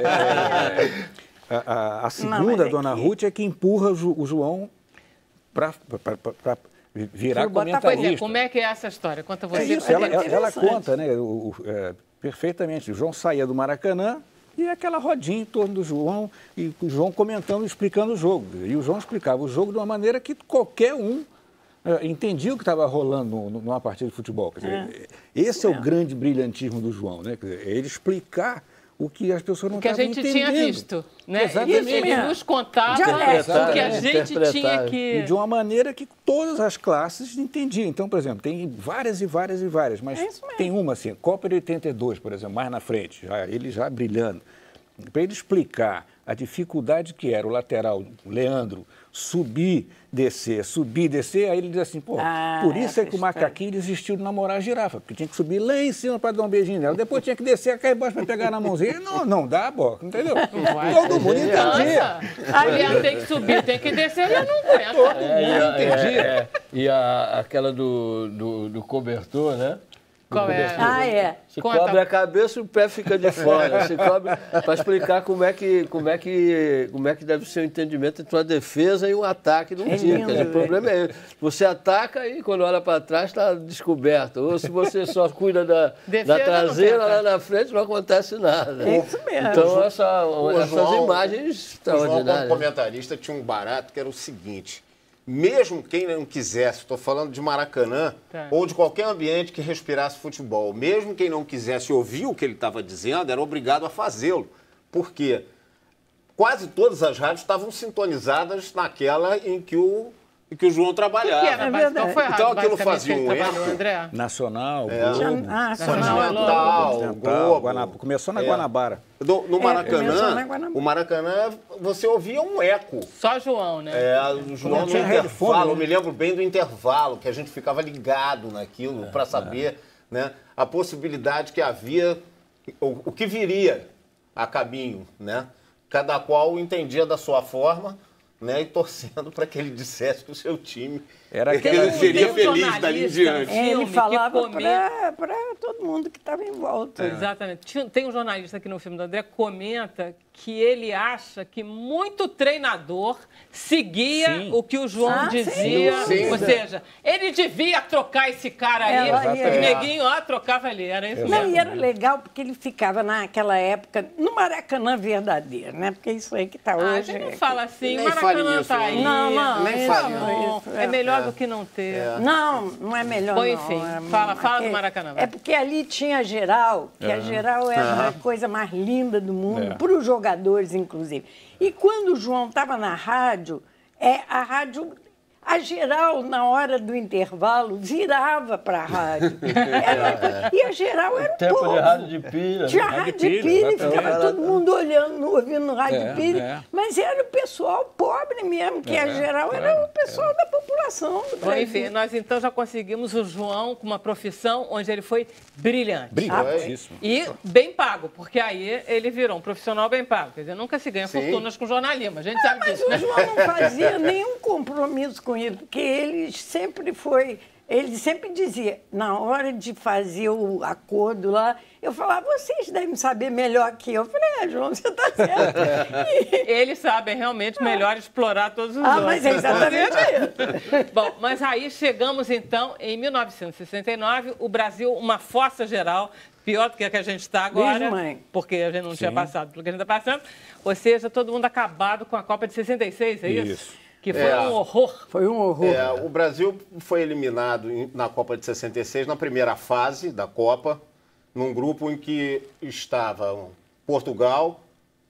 Speaker 4: A segunda, Dona Ruth, é que empurra o João para virar comentarista.
Speaker 1: Como é que é essa história? Conta você.
Speaker 4: Ela conta, né, perfeitamente. O João saía do Maracanã e aquela rodinha em torno do João, e o João comentando, explicando o jogo. E o João explicava o jogo de uma maneira que qualquer um entendia o que estava rolando numa partida de futebol. Quer dizer, esse é o grande brilhantismo do João, né? Quer dizer, ele explicar o que as pessoas não estavam entendendo.
Speaker 1: Que a gente tinha visto, né?
Speaker 4: Exatamente.
Speaker 1: Ele nos contava o que a gente tinha que...
Speaker 4: E de uma maneira que todas as classes entendiam. Então, por exemplo, tem várias, mas tem uma assim, Copa de 82, por exemplo, mais na frente, ele já brilhando. Para ele explicar a dificuldade que era o lateral, o Leandro, subir, descer, aí ele diz assim, por isso é que o macaquinho desistiu de namorar a girafa, porque tinha que subir lá em cima para dar um beijinho nela, depois tinha que descer, cair embaixo para pegar na mãozinha, não dá, boca, entendeu? Todo mundo entendia.
Speaker 1: Aliás, tem que subir, tem que descer, ele não aguenta.
Speaker 5: Todo mundo entendia. E aquela do cobertor, né?
Speaker 1: Qual é?
Speaker 5: Se cobre a cabeça e o pé fica de fora. Se cobre para explicar como é que deve ser o entendimento entre uma defesa e um ataque num time. O problema é esse. Você ataca e quando olha para trás está descoberto. Ou se você só cuida da traseira, lá na frente não acontece nada.
Speaker 14: É isso mesmo.
Speaker 5: Então essas imagens extraordinárias.
Speaker 2: O João, como comentarista, tinha um barato que era o seguinte: mesmo quem não quisesse, estou falando de Maracanã, ou de qualquer ambiente que respirasse futebol, mesmo quem não quisesse ouvir o que ele estava dizendo, era obrigado a fazê-lo. Por quê? Quase todas as rádios estavam sintonizadas naquela em que o João trabalhava.
Speaker 1: Qual foi a
Speaker 2: então
Speaker 1: rádio,
Speaker 2: aquilo fazia um
Speaker 1: eco.
Speaker 2: André?
Speaker 4: Nacional,
Speaker 2: Globo.
Speaker 4: Começou na Guanabara.
Speaker 2: No Maracanã, o Maracanã, você ouvia um eco.
Speaker 1: Só João, né?
Speaker 2: O João no intervalo, eu me lembro bem do intervalo, que a gente ficava ligado naquilo para saber, né, a possibilidade que havia, o que viria a caminho, né? Cada qual entendia da sua forma, né, e torcendo para que ele dissesse que o seu time seria feliz dali em diante.
Speaker 14: Ele falava para todo mundo que estava em volta.
Speaker 1: Exatamente. Tem um jornalista aqui no filme do André que comenta que ele acha que muito treinador seguia o que o João dizia. Sim. Ou seja, ele devia trocar esse cara aí. O neguinho trocava ali. Era isso mesmo.
Speaker 14: E era legal porque ele ficava naquela época no Maracanã verdadeiro, né? Porque isso aí que está hoje...
Speaker 1: A gente não fala assim, o Maracanã está aí.
Speaker 14: Não,
Speaker 2: nem fale isso.
Speaker 1: É melhor do que não ter.
Speaker 14: Não é melhor.
Speaker 1: Bom, enfim, fala do Maracanã.
Speaker 14: É porque ali tinha a Geral, que a Geral era a coisa mais linda do mundo, para os jogadores, inclusive. E quando o João estava na rádio, a Geral, na hora do intervalo, virava para a rádio. E a Geral era
Speaker 5: tempo de rádio de pilha.
Speaker 14: Tinha rádio de pilha e ficava todo mundo olhando, ouvindo no rádio de pilha. Mas era o pessoal pobre mesmo, que a Geral era o pessoal da população do Brasil.
Speaker 1: Enfim, nós então já conseguimos o João com uma profissão onde ele foi brilhante.
Speaker 4: Brilhantíssimo.
Speaker 1: E bem pago, porque aí ele virou um profissional bem pago. Quer dizer, nunca se ganha fortunas com jornalismo. A gente sabe disso, né?
Speaker 14: Mas o João não fazia nenhum compromisso com isso, porque ele sempre dizia, na hora de fazer o acordo lá, eu falava, vocês devem saber melhor que eu. Eu falei, João, você está certo.
Speaker 1: Eles sabem realmente melhor explorar todos os outros.
Speaker 14: Mas é exatamente isso.
Speaker 1: Bom, mas aí chegamos então, em 1969, o Brasil, uma fossa geral, pior do que a gente está agora, porque a gente não tinha passado pelo que a gente está passando. Ou seja, todo mundo acabado com a Copa de 66, é isso? Que foi um horror.
Speaker 14: Foi um horror.
Speaker 2: O Brasil foi eliminado na Copa de 66, na primeira fase da Copa, num grupo em que estavam Portugal,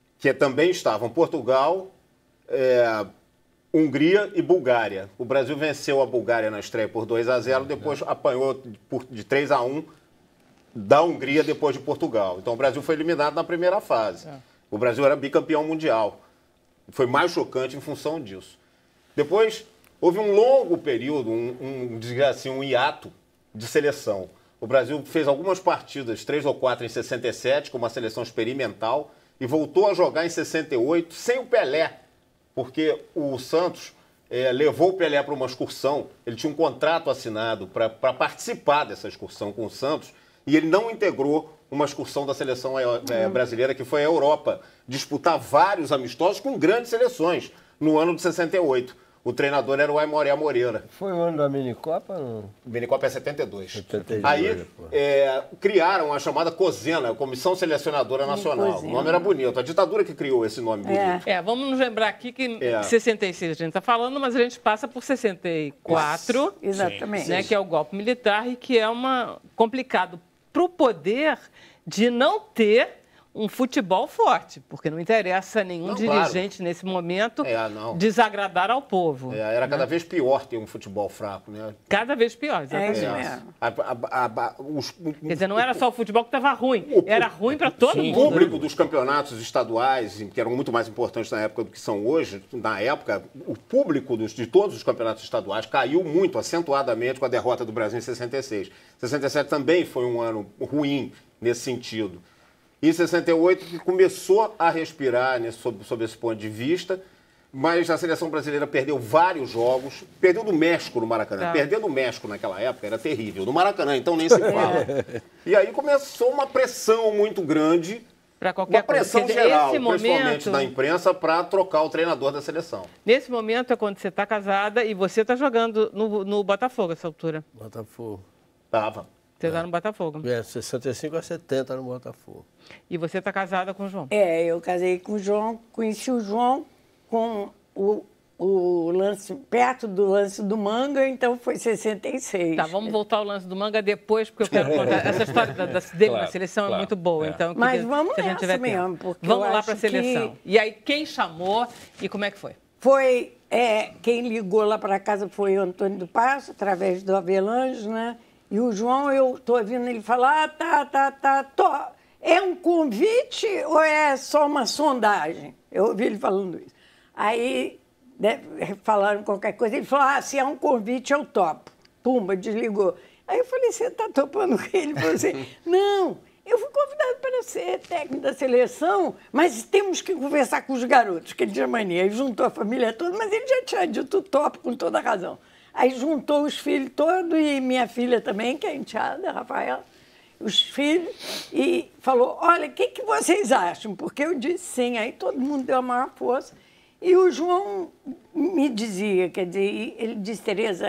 Speaker 2: Hungria e Bulgária. O Brasil venceu a Bulgária na estreia por 2-0, depois apanhou de 3-1 da Hungria depois de Portugal. Então o Brasil foi eliminado na primeira fase. O Brasil era bicampeão mundial. Foi mais chocante em função disso. Depois, houve um longo período, um hiato de seleção. O Brasil fez algumas partidas, 3 ou 4 em 67, com uma seleção experimental, e voltou a jogar em 68 sem o Pelé, porque o Santos levou o Pelé para uma excursão. Ele tinha um contrato assinado para participar dessa excursão com o Santos, e ele não integrou uma excursão da seleção brasileira, que foi a Europa, disputar vários amistosos com grandes seleções no ano de 68. O treinador era o Aimoré Moreira.
Speaker 5: Foi o ano da Minicopa? Não?
Speaker 2: O Minicopa é 72. Aí criaram a chamada COSENA, Comissão Selecionadora Nacional. O nome era bonito. A ditadura que criou esse nome bonito.
Speaker 1: Vamos nos lembrar aqui que 66 a gente está falando, mas a gente passa por 64.
Speaker 14: Exatamente.
Speaker 1: Né, que é o golpe militar e que é complicado para o poder de não ter um futebol forte, porque não interessa a nenhum dirigente nesse momento desagradar ao povo.
Speaker 2: Era cada vez pior ter um futebol fraco, né?
Speaker 1: Cada vez pior, exatamente. Quer dizer, não era só o futebol que estava ruim, era ruim para todo mundo.
Speaker 2: O público dos campeonatos estaduais, que eram muito mais importantes na época do que são hoje, na época, o público de todos os campeonatos estaduais caiu muito, acentuadamente, com a derrota do Brasil em 66. 67 também foi um ano ruim nesse sentido. Em 68, que começou a respirar sob esse ponto de vista, mas a seleção brasileira perdeu vários jogos, perdeu do México no Maracanã. Perder do México naquela época era terrível. No Maracanã, então, nem se fala. E aí começou uma pressão muito grande, uma pressão geral, principalmente da imprensa, para trocar o treinador da seleção.
Speaker 1: Nesse momento é quando você está casada e você está jogando no Botafogo, essa altura.
Speaker 5: Botafogo.
Speaker 2: Tava.
Speaker 1: Você está no Botafogo.
Speaker 5: 65 a 70 no Botafogo.
Speaker 1: E você está casada com o João?
Speaker 14: Eu casei com o João, conheci o João com o lance, perto do lance do Manga, então foi 66.
Speaker 1: Tá, vamos voltar ao lance do Manga depois, porque eu quero contar. Essa história dele na seleção é muito boa. Então,
Speaker 14: mas vamos nessa mesmo, porque
Speaker 1: vamos lá para a seleção. E aí, quem chamou e como é que foi?
Speaker 14: Foi, quem ligou lá para casa foi o Antônio do Passo, através do Avelange, né? E o João, eu estou ouvindo ele falar, é um convite ou é só uma sondagem? Eu ouvi ele falando isso. Aí falaram qualquer coisa, ele falou, se é um convite eu topo. Pumba, desligou. Aí eu falei, você está topando com ele? Ele falou assim, não, eu fui convidado para ser técnico da seleção, mas temos que conversar com os garotos, que ele tinha mania. Aí juntou a família toda, mas ele já tinha dito topo com toda a razão. Aí juntou os filhos todos e minha filha também, que é a enteada, Rafaela, os filhos, e falou, olha, o que vocês acham? Porque eu disse sim, aí todo mundo deu a maior força. E o João me dizia, quer dizer, ele disse, Tereza,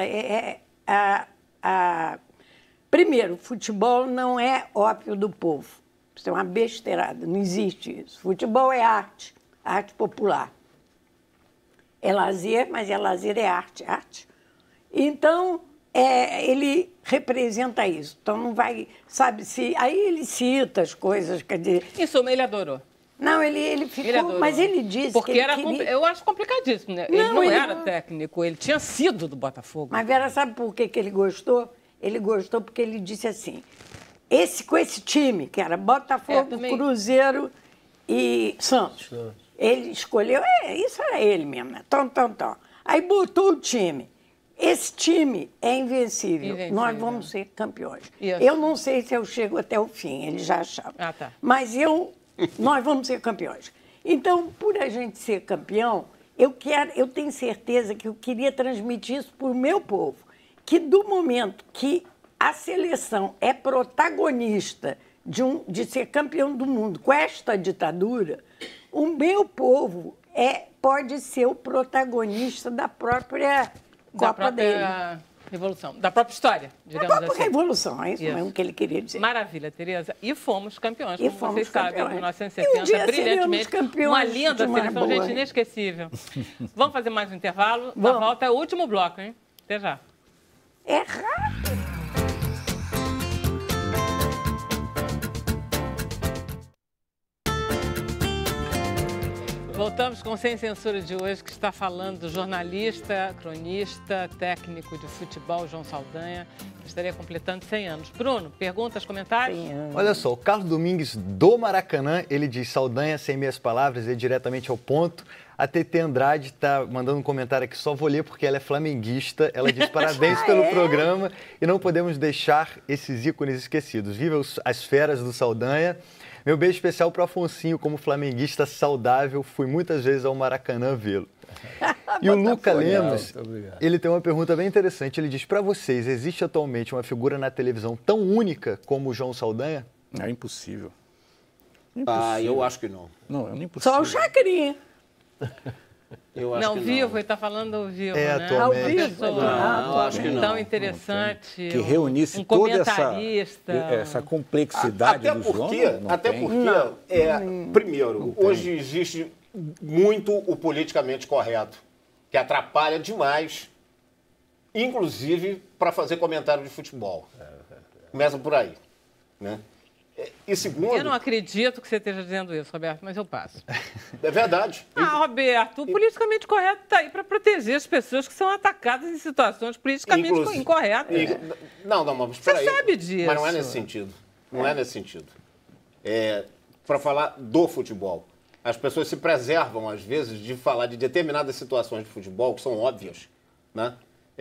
Speaker 14: primeiro, futebol não é ópio do povo. Isso é uma besteirada, não existe isso. Futebol é arte, arte popular. É lazer, mas lazer é arte. Então, ele representa isso. Então, não vai, sabe, aí ele cita as coisas, quer dizer...
Speaker 1: Em suma, ele adorou.
Speaker 14: Não, ele ficou, mas ele disse
Speaker 1: porque
Speaker 14: que ele queria...
Speaker 1: eu acho complicadíssimo, né? Ele não era técnico, ele tinha sido do Botafogo.
Speaker 14: Mas, Vera, sabe por que ele gostou? Ele gostou porque ele disse assim, com esse time, que era Botafogo, Cruzeiro e Santos, ele escolheu, isso era ele mesmo, né? Aí botou o time. Esse time é invencível. Nós vamos ser campeões. Isso. Eu não sei se eu chego até o fim, ele já achava. Mas nós vamos ser campeões. Então, por a gente ser campeão, eu tenho certeza que eu queria transmitir isso para o meu povo, que do momento que a seleção é protagonista de ser campeão do mundo com esta ditadura, o meu povo pode ser o protagonista da própria Copa dele.
Speaker 1: Revolução, da própria história, digamos assim.
Speaker 14: Da própria revolução, é isso mesmo que ele queria dizer.
Speaker 1: Maravilha, Tereza. E fomos campeões, como vocês sabem, em 1970,
Speaker 14: dia
Speaker 1: brilhantemente. Uma linda seleção, gente, inesquecível. Vamos fazer mais um intervalo? Na volta é o último bloco, hein? Até já.
Speaker 14: É rápido.
Speaker 1: Voltamos com Sem Censura de hoje, que está falando do jornalista, cronista, técnico de futebol, João Saldanha, que estaria completando 100 anos. Bruno, perguntas, comentários?
Speaker 3: Olha só, o Carlos Domingues do Maracanã, ele diz: Saldanha, sem meias palavras, é diretamente ao ponto. A TT Andrade está mandando um comentário aqui, só vou ler porque ela é flamenguista. Ela diz: parabéns pelo programa e não podemos deixar esses ícones esquecidos. Viva as feras do Saldanha. Meu beijo especial para o Afonsinho, como flamenguista saudável, fui muitas vezes ao Maracanã vê-lo. E o Luca Lemos, ele tem uma pergunta bem interessante. Ele diz: para vocês, existe atualmente uma figura na televisão tão única como o João Saldanha?
Speaker 4: É impossível.
Speaker 2: Eu acho que não.
Speaker 4: Não, é impossível.
Speaker 14: Só o Chacrinha.
Speaker 2: Eu acho
Speaker 1: Não,
Speaker 2: que
Speaker 1: vivo, ele está falando ao vivo,
Speaker 3: É,
Speaker 1: né?
Speaker 3: atualmente.
Speaker 1: Uma pessoa
Speaker 2: Não, acho que não.
Speaker 1: tão interessante.
Speaker 4: Que reunisse
Speaker 1: um
Speaker 4: toda
Speaker 1: comentarista.
Speaker 4: essa complexidade
Speaker 2: Até
Speaker 4: do
Speaker 2: porque,
Speaker 4: João.
Speaker 2: Primeiro, hoje existe muito o politicamente correto, que atrapalha demais, inclusive para fazer comentário de futebol. Começa por aí, né? E segundo...
Speaker 1: Eu não acredito que você esteja dizendo isso, Roberto, mas eu passo.
Speaker 2: É verdade.
Speaker 1: Roberto, o politicamente correto está aí para proteger as pessoas que são atacadas em situações politicamente incorretas.
Speaker 2: Não, mas espera aí.
Speaker 1: Você sabe disso.
Speaker 2: Mas não é nesse sentido. Não é nesse sentido. Para falar do futebol. As pessoas se preservam, às vezes, de falar de determinadas situações de futebol que são óbvias, né?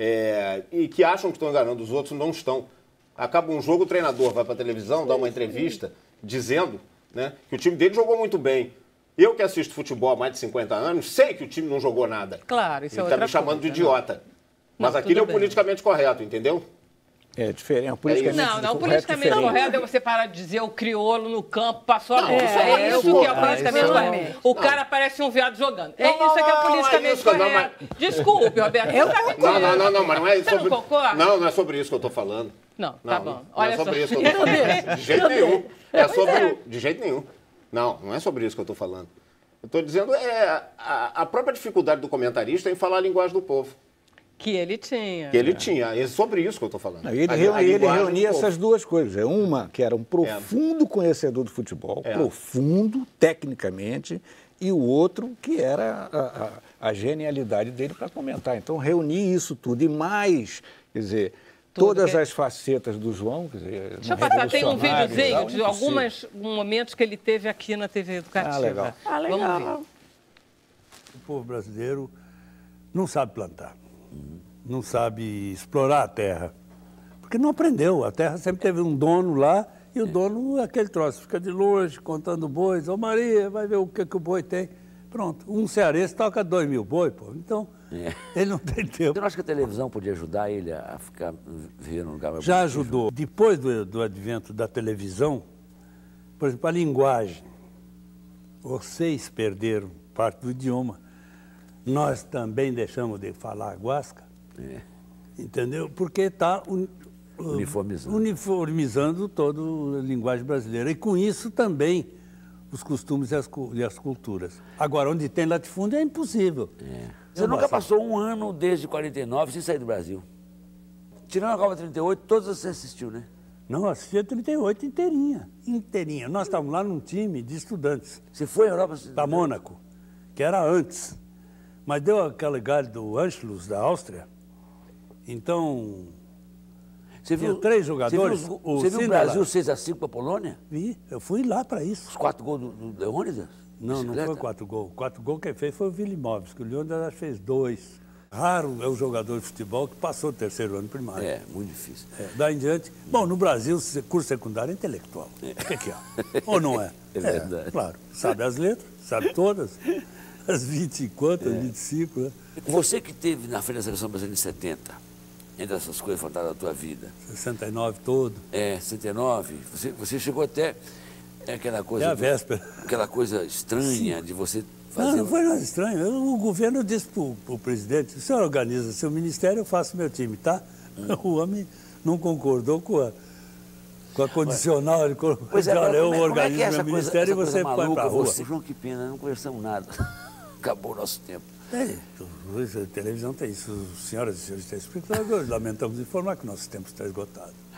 Speaker 2: E que acham que estão enganando os outros, não estão. Acaba um jogo, o treinador vai para a televisão, dá uma entrevista dizendo, né, que o time dele jogou muito bem. Eu que assisto futebol há mais de 50 anos, sei que o time não jogou nada.
Speaker 1: Claro, isso é
Speaker 2: Ele
Speaker 1: outra
Speaker 2: está me chamando de idiota. Mas
Speaker 1: Não,
Speaker 2: aquilo é o
Speaker 1: tudo bem.
Speaker 2: politicamente correto, entendeu?
Speaker 4: É diferente.
Speaker 1: Não, o politicamente correto é você parar de dizer o crioulo no campo passou a bola.
Speaker 2: isso é
Speaker 1: isso que é o
Speaker 2: isso.
Speaker 1: politicamente correto. O cara parece um viado jogando. É isso que é o politicamente correto. Desculpe, Roberto.
Speaker 2: Não, mas não é
Speaker 1: Você não concorda?
Speaker 2: Não é sobre isso que eu estou falando.
Speaker 1: Não, tá bom.
Speaker 2: Não
Speaker 1: Olha
Speaker 2: é sobre
Speaker 1: só.
Speaker 2: isso que eu estou falando. De jeito nenhum. É sobre de jeito nenhum. Não é sobre isso que eu estou falando. Eu estou dizendo a própria dificuldade do comentarista em falar a linguagem do povo.
Speaker 1: Que ele tinha.
Speaker 2: É sobre isso que eu estou falando.
Speaker 4: Não, ele reunia essas duas coisas. Uma que era um profundo conhecedor do futebol, profundo tecnicamente, e o outro que era a genialidade dele para comentar. Então, reunir isso tudo e mais, quer dizer, todas as facetas do João, quer dizer...
Speaker 1: Deixa eu passar, tem um videozinho de alguns momentos que ele teve aqui na TV Educativa.
Speaker 4: Legal.
Speaker 1: Vamos ver.
Speaker 11: O povo brasileiro não sabe plantar, não sabe explorar a terra, porque não aprendeu. A terra sempre teve um dono lá e o dono é aquele troço, fica de longe contando bois. Ô Maria, vai ver o que o boi tem. Pronto, um cearense toca 2.000 boi, pô. Então, ele não tem tempo.
Speaker 15: Você não acha que a televisão podia ajudar ele a ficar vivendo num lugar mais
Speaker 11: Já
Speaker 15: positivo?
Speaker 11: ajudou. Depois do advento da televisão, por exemplo, a linguagem. Vocês perderam parte do idioma. Nós também deixamos de falar guasca. Entendeu? Porque está uniformizando toda a linguagem brasileira. E com isso também os costumes e as culturas. Agora, onde tem latifúndio é impossível.
Speaker 15: Você nunca passou um ano desde 49 sem sair do Brasil? Tirando a Copa 38, todos você assistiu, né?
Speaker 11: Não, assisti a 38 inteirinha. Nós estávamos lá num time de estudantes.
Speaker 15: Você foi à Europa?
Speaker 11: Para Mônaco, que era antes. Mas deu aquele galho do Anschluss, da Áustria. Então,
Speaker 15: você viu
Speaker 11: 3 jogadores.
Speaker 15: Você viu o Brasil 6-5 para a Polônia?
Speaker 11: Vi, eu fui lá para isso.
Speaker 15: Os 4 gols do Leônidas?
Speaker 11: Não foi 4 gols. 4 gols quem fez foi o Vilimovski. O Leônidas fez 2. Raro é o jogador de futebol que passou o 3º ano primário.
Speaker 15: É, muito difícil.
Speaker 11: Daí em diante... Bom, no Brasil, curso secundário é intelectual. O que é? Ou não é?
Speaker 15: É verdade.
Speaker 11: Claro. Sabe as letras, sabe todas. As 20 e quantas, 25, né?
Speaker 15: Você que esteve na frente da Seleção Brasileira em 70, entre essas coisas fantásticas da tua vida.
Speaker 11: 69 todo.
Speaker 15: 69. Você chegou até aquela coisa...
Speaker 11: a véspera.
Speaker 15: Aquela coisa estranha de você fazer...
Speaker 11: Não foi nada estranho. O governo disse para o presidente: o senhor organiza seu ministério, eu faço meu time, tá? O homem não concordou com a condicional. Ele colocou: olha, eu organizo meu ministério e você vai para a rua.
Speaker 15: João, que pena, não conversamos nada. Acabou o nosso tempo.
Speaker 11: A televisão tem isso. Senhoras e senhores telespectadores, lamentamos informar que nosso tempo está esgotado.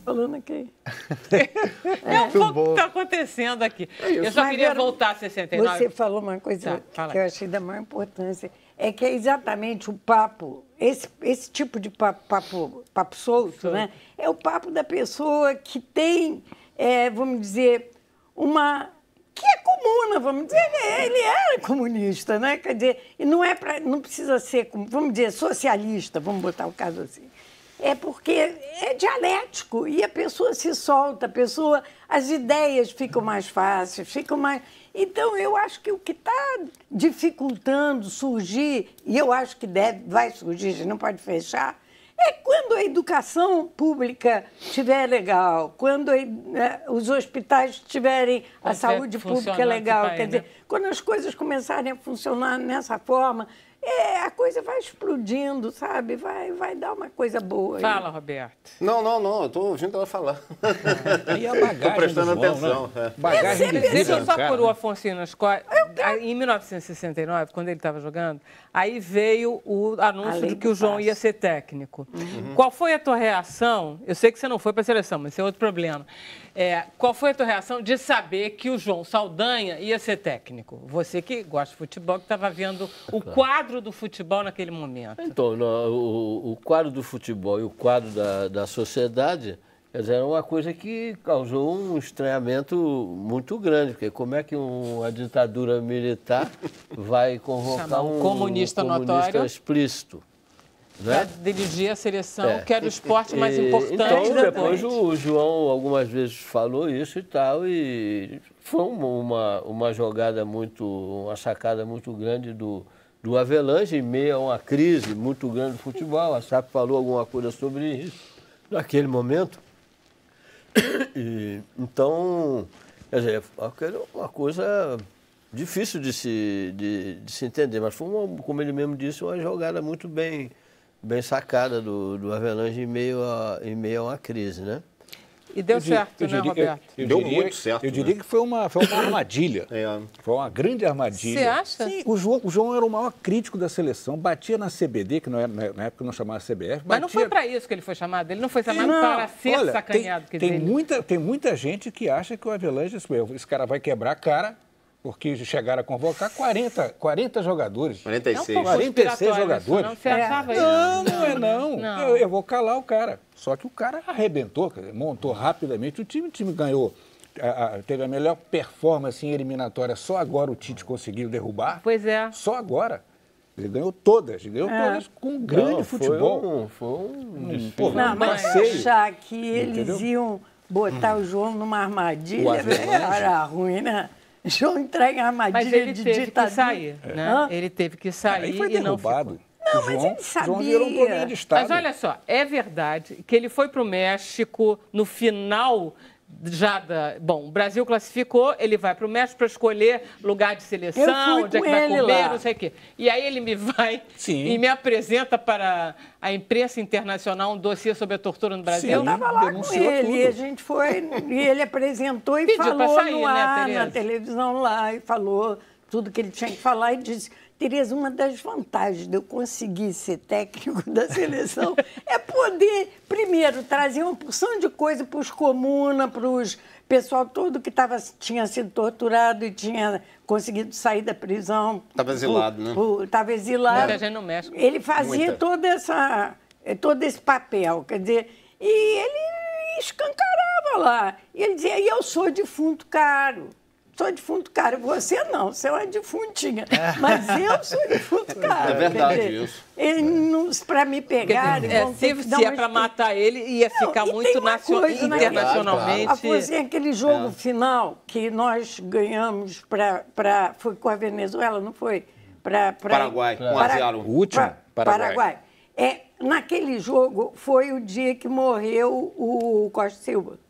Speaker 14: falando aqui.
Speaker 1: O que está acontecendo aqui? Eu só queria voltar a 69.
Speaker 14: Você falou uma coisa que eu achei da maior importância. É que é exatamente o papo, esse tipo de papo solto, né? É o papo da pessoa que tem, vamos dizer, que é comuna, vamos dizer, ele era comunista, né? Quer dizer, e não precisa ser, vamos dizer, socialista, vamos botar o caso assim. É porque é dialético e a pessoa se solta, as ideias ficam mais fáceis, ficam mais... Então, eu acho que o que está dificultando surgir, e eu acho que vai surgir, a gente não pode fechar, é quando a educação pública estiver legal, quando os hospitais tiverem a saúde pública legal, quer dizer, quando as coisas começarem a funcionar nessa forma, a coisa vai explodindo, sabe? Vai dar uma coisa boa.
Speaker 1: Fala, Roberto.
Speaker 2: Não, eu estou ouvindo ela falar.
Speaker 4: E a bagagem
Speaker 2: estou prestando atenção.
Speaker 4: Né? Bagagem de vida.
Speaker 1: Deixa eu só por o Afonso na escola. Em 1969, quando ele estava jogando, aí veio o anúncio de que o João ia ser técnico. Qual foi a tua reação? Eu sei que você não foi para a seleção, mas esse é outro problema. Qual foi a tua reação de saber que o João Saldanha ia ser técnico? Você que gosta de futebol, que estava vendo o quadro do futebol naquele momento.
Speaker 5: Então, o quadro do futebol e o quadro da sociedade, quer dizer, era uma coisa que causou um estranhamento muito grande, porque como é que uma ditadura militar vai convocar um comunista notório explícito?
Speaker 1: Para dirigir a seleção, que era o esporte mais importante.
Speaker 5: Então, depois o João algumas vezes falou isso e tal, e foi uma jogada uma sacada muito grande do Avelange, em meio a uma crise muito grande do futebol. A SAP falou alguma coisa sobre isso naquele momento. Então, quer dizer, uma coisa difícil de se entender, mas foi, como ele mesmo disse, uma jogada muito bem sacada do Avelange em meio a uma crise, né?
Speaker 1: E deu certo, né, Roberto?
Speaker 2: Deu muito certo.
Speaker 4: Eu diria que foi uma armadilha. Foi uma grande armadilha.
Speaker 1: Você acha?
Speaker 4: Sim, o João era o maior crítico da seleção, batia na CBD, que não era, na época não chamava CBF.
Speaker 1: Mas não foi para isso que ele foi chamado? Ele não foi chamado para ser sacaneado?
Speaker 4: Tem muita gente que acha que o Avelange, esse cara vai quebrar a cara, porque chegaram a convocar 40 jogadores.
Speaker 2: 46.
Speaker 4: 46 jogadores.
Speaker 1: Não, você achava isso?
Speaker 4: Não é não. Eu vou calar o cara. Só que o cara arrebentou, montou rapidamente o time ganhou. Teve a melhor performance em eliminatória. Só agora o Tite conseguiu derrubar.
Speaker 1: Pois é.
Speaker 4: Só agora. Ele ganhou todas com um grande futebol.
Speaker 5: Foi um
Speaker 14: mas achar que eles iam botar o João numa armadilha era ruim, né? João entrega a armadilha de ditadura.
Speaker 1: Mas ele teve que sair, né? Ele teve que sair
Speaker 4: foi derrubado.
Speaker 14: Não, mas ele sabia.
Speaker 4: João virou um problema de Estado.
Speaker 1: Mas olha só, é verdade que ele foi para o México no final o Brasil classificou, ele vai para o México para escolher lugar de seleção, onde é que vai comer, não sei o quê. E aí ele e me apresenta para a imprensa internacional um dossiê sobre a tortura no Brasil.
Speaker 14: Eu estava lá com ele, e a gente foi, e ele apresentou e falou no ar, na televisão lá, e falou tudo que ele tinha que falar e disse... Tereza, uma das vantagens de eu conseguir ser técnico da seleção é poder, primeiro, trazer uma porção de coisa para os comunas, para os pessoal todo que tinha sido torturado e tinha conseguido sair da prisão.
Speaker 2: Estava exilado, né?
Speaker 14: Estava exilado.
Speaker 1: Muita gente no México.
Speaker 14: Ele fazia todo esse papel, quer dizer, e ele escancarava lá. E ele dizia, e eu sou defunto caro. Sou defunto caro. Você não, você é uma defuntinha. Mas eu sou defunto caro.
Speaker 2: É verdade isso.
Speaker 14: Para me pegar...
Speaker 1: Se é para matar ele, ia ficar muito internacionalmente.
Speaker 14: Aquele jogo final que nós ganhamos foi com a Venezuela, não foi?
Speaker 2: Paraguai, 1-0.
Speaker 4: O último?
Speaker 14: Paraguai. Naquele jogo foi o dia que morreu o Costa Silva.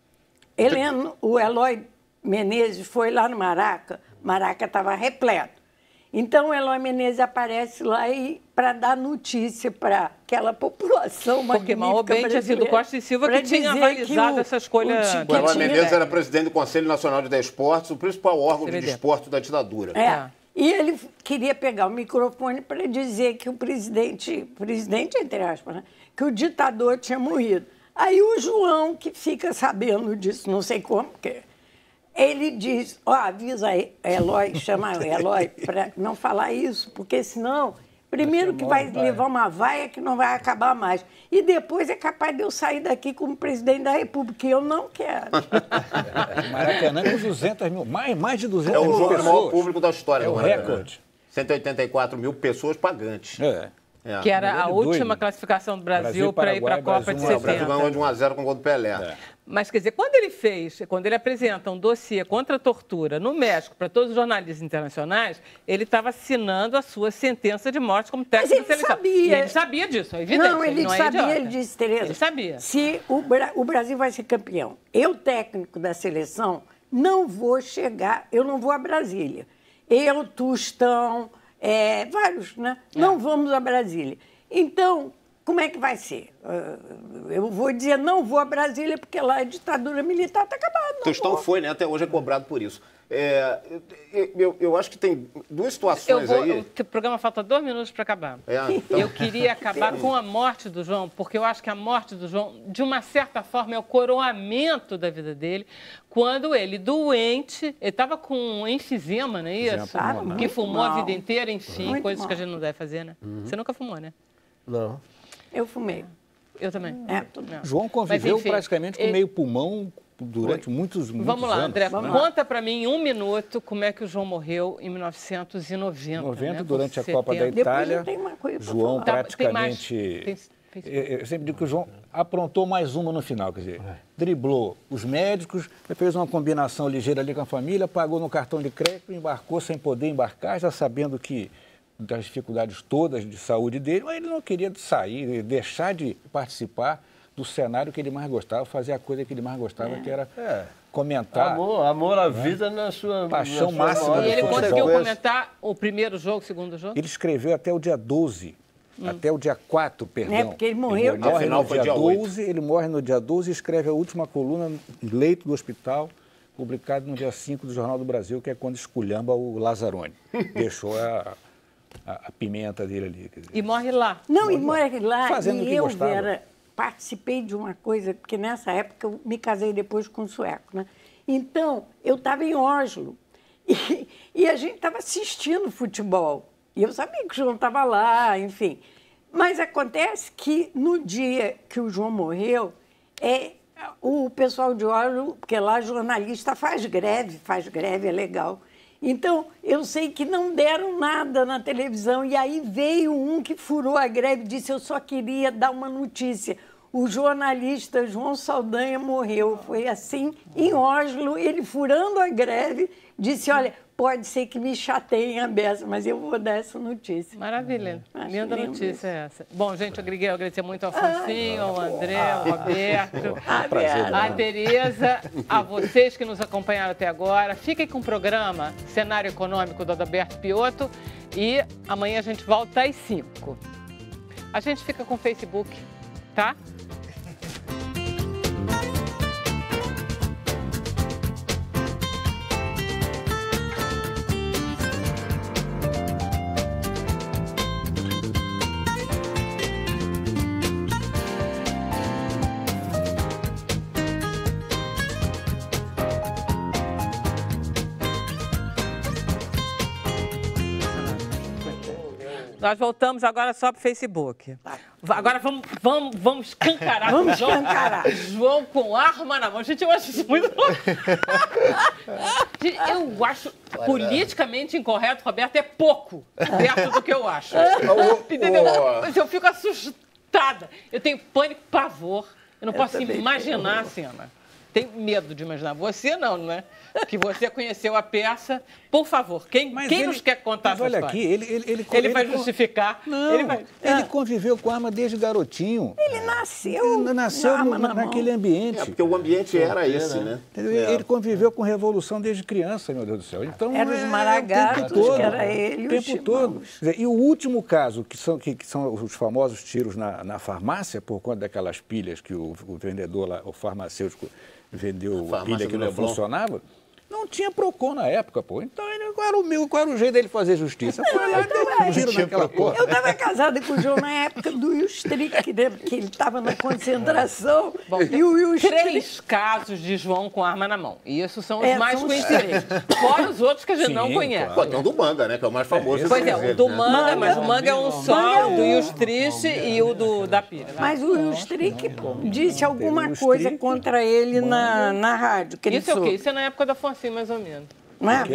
Speaker 14: O Eloy Menezes foi lá no Maraca estava repleto. Então, o Eloy Menezes aparece lá para dar notícia para aquela população magnífica.
Speaker 1: Porque mal ou bem tinha sido Costa e Silva que tinha avalizado essa escolha.
Speaker 2: O Eloy Menezes era presidente do Conselho Nacional de Desportos, o principal órgão de desporto da ditadura.
Speaker 14: E ele queria pegar o microfone para dizer que o presidente, entre aspas, né, que o ditador tinha morrido. Aí o João, que fica sabendo disso, não sei como, porque ele diz, avisa Eloy, chama Eloy para não falar isso, porque senão, primeiro que vai levar uma vaia que não vai acabar mais. E depois é capaz de eu sair daqui como presidente da República, e eu não quero.
Speaker 4: Maracanã com 200 mil, mais de 200 mil
Speaker 2: pessoas. É o jogo maior público da história.
Speaker 4: É o recorde.
Speaker 2: 184 mil pessoas pagantes.
Speaker 1: Que era a última classificação do Brasil para ir para a Copa de 70.
Speaker 2: O Brasil ganhou de 1-0 com o gol do Pelé.
Speaker 1: Mas, quer dizer, quando ele apresenta um dossiê contra a tortura no México para todos os jornalistas internacionais, ele estava assinando a sua sentença de morte como técnico de seleção.
Speaker 14: Sabia.
Speaker 1: E ele sabia disso, é evidente.
Speaker 14: Não, ele sabia, ele disse, Tereza,
Speaker 1: ele sabia.
Speaker 14: Se o Brasil vai ser campeão, eu, técnico da seleção, não vou chegar, eu não vou a Brasília. Eu, Tostão, vários, né? Não vamos a Brasília. Então, como é que vai ser? Eu vou dizer, não vou a Brasília, porque lá a ditadura militar está acabada.
Speaker 2: Tostão foi, né? Até hoje é cobrado por isso. Eu acho que tem duas situações aí.
Speaker 1: O programa falta 2 minutos para acabar.
Speaker 2: Então...
Speaker 1: Eu queria acabar com a morte do João, porque eu acho que a morte do João, de uma certa forma, é o coroamento da vida dele, quando ele, doente, ele estava com enfisema, não é isso? Que fumou a vida inteira, enfim, coisas que a gente não deve fazer, né? Você nunca fumou, né?
Speaker 5: Não.
Speaker 14: Eu fumei.
Speaker 1: Eu também.
Speaker 4: João conviveu praticamente com meio pulmão durante muitos anos.
Speaker 1: Vamos lá, André, conta para mim em 1 minuto como é que o João morreu em 1990.
Speaker 4: Durante a Copa da Itália, João praticamente...
Speaker 1: Eu
Speaker 4: sempre digo que o João aprontou mais uma no final, quer dizer, driblou os médicos, fez uma combinação ligeira ali com a família, pagou no cartão de crédito, embarcou sem poder embarcar, já sabendo que das dificuldades todas de saúde dele, mas ele não queria sair, deixar de participar do cenário que ele mais gostava, fazer a coisa que ele mais gostava, que era comentar.
Speaker 5: Amor à vida na sua
Speaker 4: paixão máxima.
Speaker 1: E ele conseguiu comentar o primeiro jogo, o segundo jogo?
Speaker 4: Ele escreveu até o dia 12. Até o dia 4, perdão.
Speaker 14: Porque ele morreu.
Speaker 4: Ele morre no dia 12, ele morre no dia 12 e escreve a última coluna no leito do hospital, publicado no dia 5 do Jornal do Brasil, que é quando esculhamba o Lazzaroni. Deixou a pimenta dele ali. Quer dizer.
Speaker 14: E morre lá. Não, e morre lá. Fazendo o que gostava. Vera, participei de uma coisa, porque nessa época eu me casei depois com um sueco, né? Então, eu estava em Oslo e a gente estava assistindo futebol. E eu sabia que o João estava lá, enfim. Mas acontece que no dia que o João morreu, o pessoal de Oslo, porque lá jornalista faz greve, é legal. Então, eu sei que não deram nada na televisão, e aí veio um que furou a greve e disse, eu só queria dar uma notícia. O jornalista João Saldanha morreu. Foi assim, em Oslo, ele furando a greve, disse, olha, pode ser que me chateiem a beça, mas eu vou dar essa notícia.
Speaker 1: Maravilha. Linda notícia essa. Bom, gente, eu queria agradecer muito ao Foncinho, ao André, ao Roberto, a Tereza, a vocês que nos acompanharam até agora. Fiquem com o programa Cenário Econômico do Adalberto Piotto e amanhã a gente volta às 5. A gente fica com o Facebook, tá? Nós voltamos agora só para o Facebook. Agora vamos escancarar.
Speaker 14: Vamos escancarar.
Speaker 1: João com arma na mão. Gente, eu acho isso muito... Eu acho politicamente incorreto, Roberto, é pouco perto do que eu acho. Entendeu? Mas eu fico assustada. Eu tenho pânico, pavor. Eu não posso imaginar a cena. Tenho medo de imaginar. Você não é? Que você conheceu a peça. Por favor, quem nos quer contar essa história?
Speaker 4: Olha aqui, ele
Speaker 1: vai justificar.
Speaker 4: Não, ele conviveu com arma desde garotinho.
Speaker 14: Ele nasceu
Speaker 4: naquele ambiente.
Speaker 2: Porque o ambiente era esse, né?
Speaker 4: Ele conviveu com revolução desde criança, meu Deus do céu. Então,
Speaker 14: era os maragatos, que era ele,
Speaker 4: o tempo todo. E o último caso, que são os famosos tiros na farmácia, por conta daquelas pilhas que o vendedor lá, o farmacêutico, vendeu pilha que não funcionava, Não tinha PROCON na época, pô. Então, qual era o jeito dele fazer justiça? Foi lá, deu um giro naquela porra.
Speaker 14: Eu estava casada com o João na época do Will Strick, que ele estava na concentração.
Speaker 1: Bom,
Speaker 14: e o Will
Speaker 1: 3 casos de João com arma na mão. E esses são os mais
Speaker 14: são
Speaker 1: conhecidos. Fora os outros que a gente não conhece.
Speaker 2: Claro. Tem o do Manga, né? Que é o mais famoso.
Speaker 1: Pois é, o do Manga, mas o Manga é um só, do Will Strick e o da Pira.
Speaker 14: Mas o Will Strick disse alguma coisa contra ele na rádio. Que
Speaker 1: isso é o quê? Isso é na época da Afonso, mais ou menos.
Speaker 14: Não é?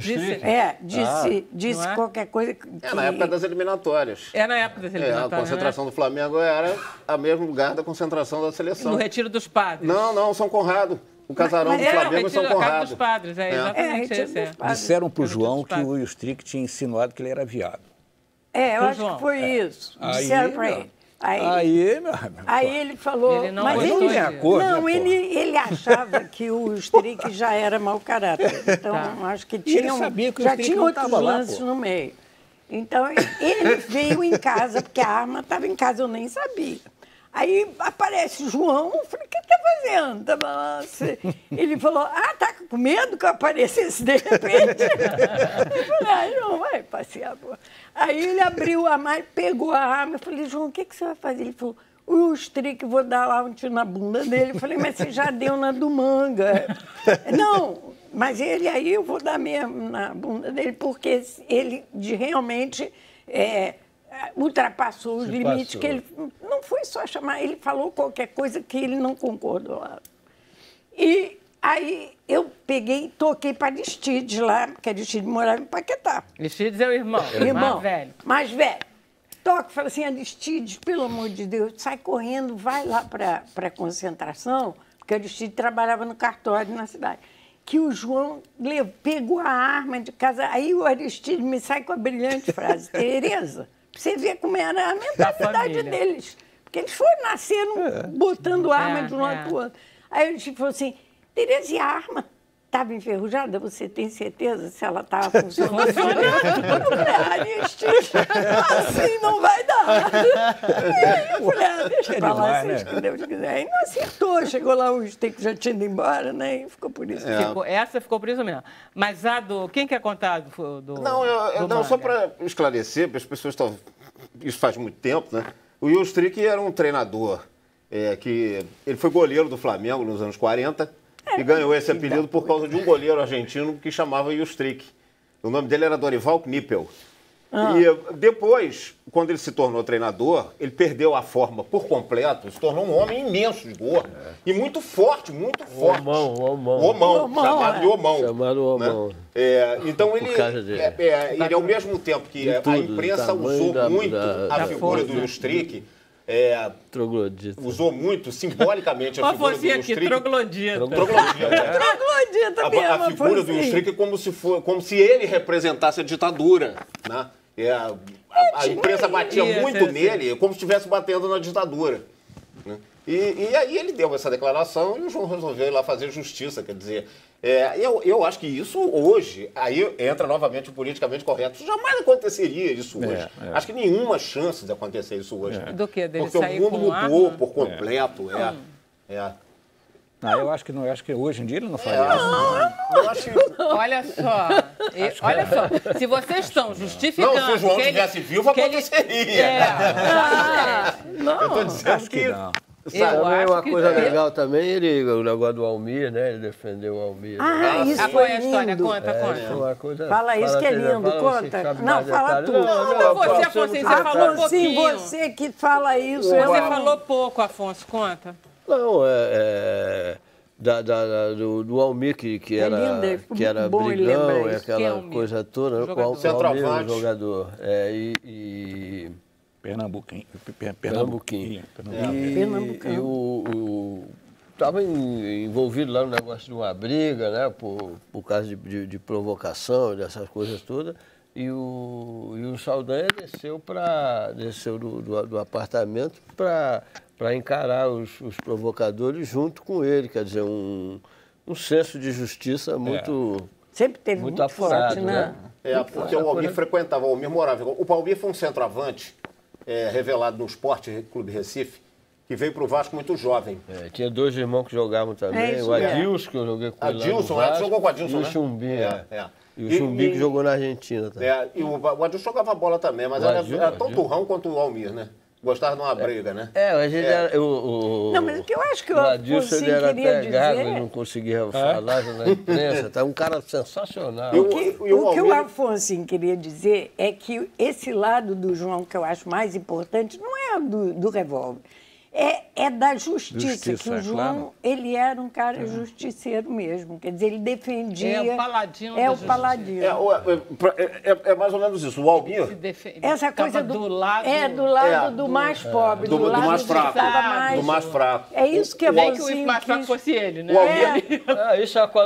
Speaker 14: Disse
Speaker 1: não é?
Speaker 14: qualquer coisa.
Speaker 2: É na época das eliminatórias.
Speaker 1: É na época das eliminatórias.
Speaker 2: A concentração do Flamengo era o mesmo lugar da concentração da seleção.
Speaker 1: No Retiro dos Padres.
Speaker 2: Não, São Conrado. O casarão do Flamengo e São Conrado.
Speaker 1: Casa dos Padres, exatamente esse.
Speaker 4: Disseram pro João que o Will Strick tinha insinuado que ele era viado.
Speaker 14: Eu acho que foi isso. Disseram pra ele. Aí ele falou...
Speaker 1: Ele não
Speaker 14: mas
Speaker 1: gostou
Speaker 14: ele achava que o Strick já era mau caráter. Então, acho que já tinha outros lances no meio. Então, ele veio em casa, porque a arma estava em casa, eu nem sabia. Aí aparece João, eu falei, o que está fazendo? Tava lá, ele falou, tá com medo que eu aparecesse de repente? Eu falei, João, vai passear, pô. Aí ele abriu a armário, pegou a arma, eu falei, João, o que você vai fazer? Ele falou, o Strick, vou dar lá um tiro na bunda dele. Eu falei, mas você já deu na do Manga. Não, mas aí eu vou dar mesmo na bunda dele, porque ele realmente... ultrapassou os limites, que ele não foi só chamar, ele falou qualquer coisa que ele não concordou lá. E aí eu peguei e toquei para Aristides lá, porque Aristides morava em Paquetá.
Speaker 1: Aristides é o irmão mais velho.
Speaker 14: Mais velho. Toque, falei assim, Aristides, pelo amor de Deus, sai correndo, vai lá para a concentração, porque Aristides trabalhava no cartório na cidade. Que o João pegou a arma de casa, aí o Aristides me sai com a brilhante frase, Tereza, você vê como era a mentalidade deles. Porque eles foram nascendo botando arma de um lado para o outro. Aí ele falou assim, Tereza, e a arma estava enferrujada? Você tem certeza se ela estava funcionando? Assim não vai dar. Aí eu falei, deixa pra lá, seja que Deus quiser. Aí não acertou, chegou lá, o Strick já tinha ido embora, né? E ficou por isso.
Speaker 1: Essa ficou por isso mesmo. Mas a do... Quem quer contar do
Speaker 2: Não, só para esclarecer, porque as pessoas estão... Isso faz muito tempo, né? O Will Strick era um treinador que... Ele foi goleiro do Flamengo nos anos 40 e ganhou esse apelido por causa de um goleiro argentino que chamava Will Strick. O nome dele era Dorival Knipel. E depois, quando ele se tornou treinador, ele perdeu a forma por completo, se tornou um homem imenso de gordo e muito forte, muito forte. Homão, chamado de homão.
Speaker 5: Chamado homão.
Speaker 2: Né? Então ele ao mesmo tempo que a imprensa usou muito a figura do Will Strick, usou muito simbolicamente a figura do Will Strick.
Speaker 1: Troglodita.
Speaker 14: Troglodita mesmo.
Speaker 2: A figura do Will Strick como se ele representasse a ditadura, né? A imprensa batia muito nele, como se estivesse batendo na ditadura. Né? E aí ele deu essa declaração e o João resolveu ir lá fazer justiça, quer dizer... eu acho que isso hoje, aí entra novamente o politicamente correto. Isso jamais aconteceria isso hoje. Acho que nenhuma chance de acontecer isso hoje.
Speaker 1: Do que? Dele
Speaker 2: porque
Speaker 1: sair
Speaker 2: o mundo
Speaker 1: com
Speaker 2: mudou
Speaker 1: arma?
Speaker 2: por completo.
Speaker 4: Eu acho que não. Eu acho que hoje em dia ele não faria isso.
Speaker 1: Olha só. Se vocês estão justificando...
Speaker 2: Não, se o João tivesse vivo, aconteceria.
Speaker 14: Não,
Speaker 2: eu estou dizendo que...
Speaker 5: Não. Uma coisa legal também, o negócio do Almir, né? Ele defendeu o Almir.
Speaker 14: Isso foi a história, conta. Fala isso que é lindo, conta. Não, fala tu.
Speaker 1: Você, Afonso, você falou pouquinho.
Speaker 14: Você que fala isso.
Speaker 1: Você falou pouco, Afonso, conta.
Speaker 5: Não, do Almir, que era brigão, aquela coisa toda, o Almir, o jogador. Pernambuquinho. E estava envolvido lá no negócio de uma briga, né? Por causa de provocação, dessas coisas todas. E o Saldanha desceu do apartamento para encarar os provocadores junto com ele. Quer dizer, um senso de justiça muito...
Speaker 14: Sempre teve muito
Speaker 5: apurado,
Speaker 14: forte, né?
Speaker 2: Porque o Almir frequentava, o Almir morava... O Almir foi um centroavante revelado no Sport Clube Recife, que veio para o Vasco muito jovem.
Speaker 5: Tinha 2 irmãos que jogavam também. O Adilson, que eu joguei com ele
Speaker 2: Adilson,
Speaker 5: lá no Vasco,
Speaker 2: jogou com o Adilson,
Speaker 5: e
Speaker 2: né?
Speaker 5: o Chumbinho, E o Chumbinho que jogou na Argentina também.
Speaker 2: E o Adilson jogava bola também, mas era tão turrão quanto o Almir, né? Gostava de uma briga, né?
Speaker 5: A gente era...
Speaker 14: Não, mas o que eu acho que
Speaker 5: o Adilson ele era
Speaker 14: queria
Speaker 5: até gago,
Speaker 14: dizer...
Speaker 5: ele não conseguia falar na imprensa. Tá um cara sensacional.
Speaker 14: O que o Afonso queria dizer é que esse lado do João, que eu acho mais importante, não é do revólver. É da justiça, que o João,
Speaker 4: claro.
Speaker 14: Ele era um cara justiceiro mesmo, quer dizer, ele defendia...
Speaker 1: É o paladino
Speaker 14: É
Speaker 1: da
Speaker 14: o paladino.
Speaker 2: É mais ou menos isso. O Almir...
Speaker 14: Essa coisa
Speaker 1: do lado...
Speaker 14: do lado do mais pobre, do lado
Speaker 2: mais fraco.
Speaker 14: do
Speaker 2: mais fraco.
Speaker 14: É isso que é
Speaker 1: bom que o mais fraco fosse ele, né?
Speaker 2: O Almir...
Speaker 5: Isso é a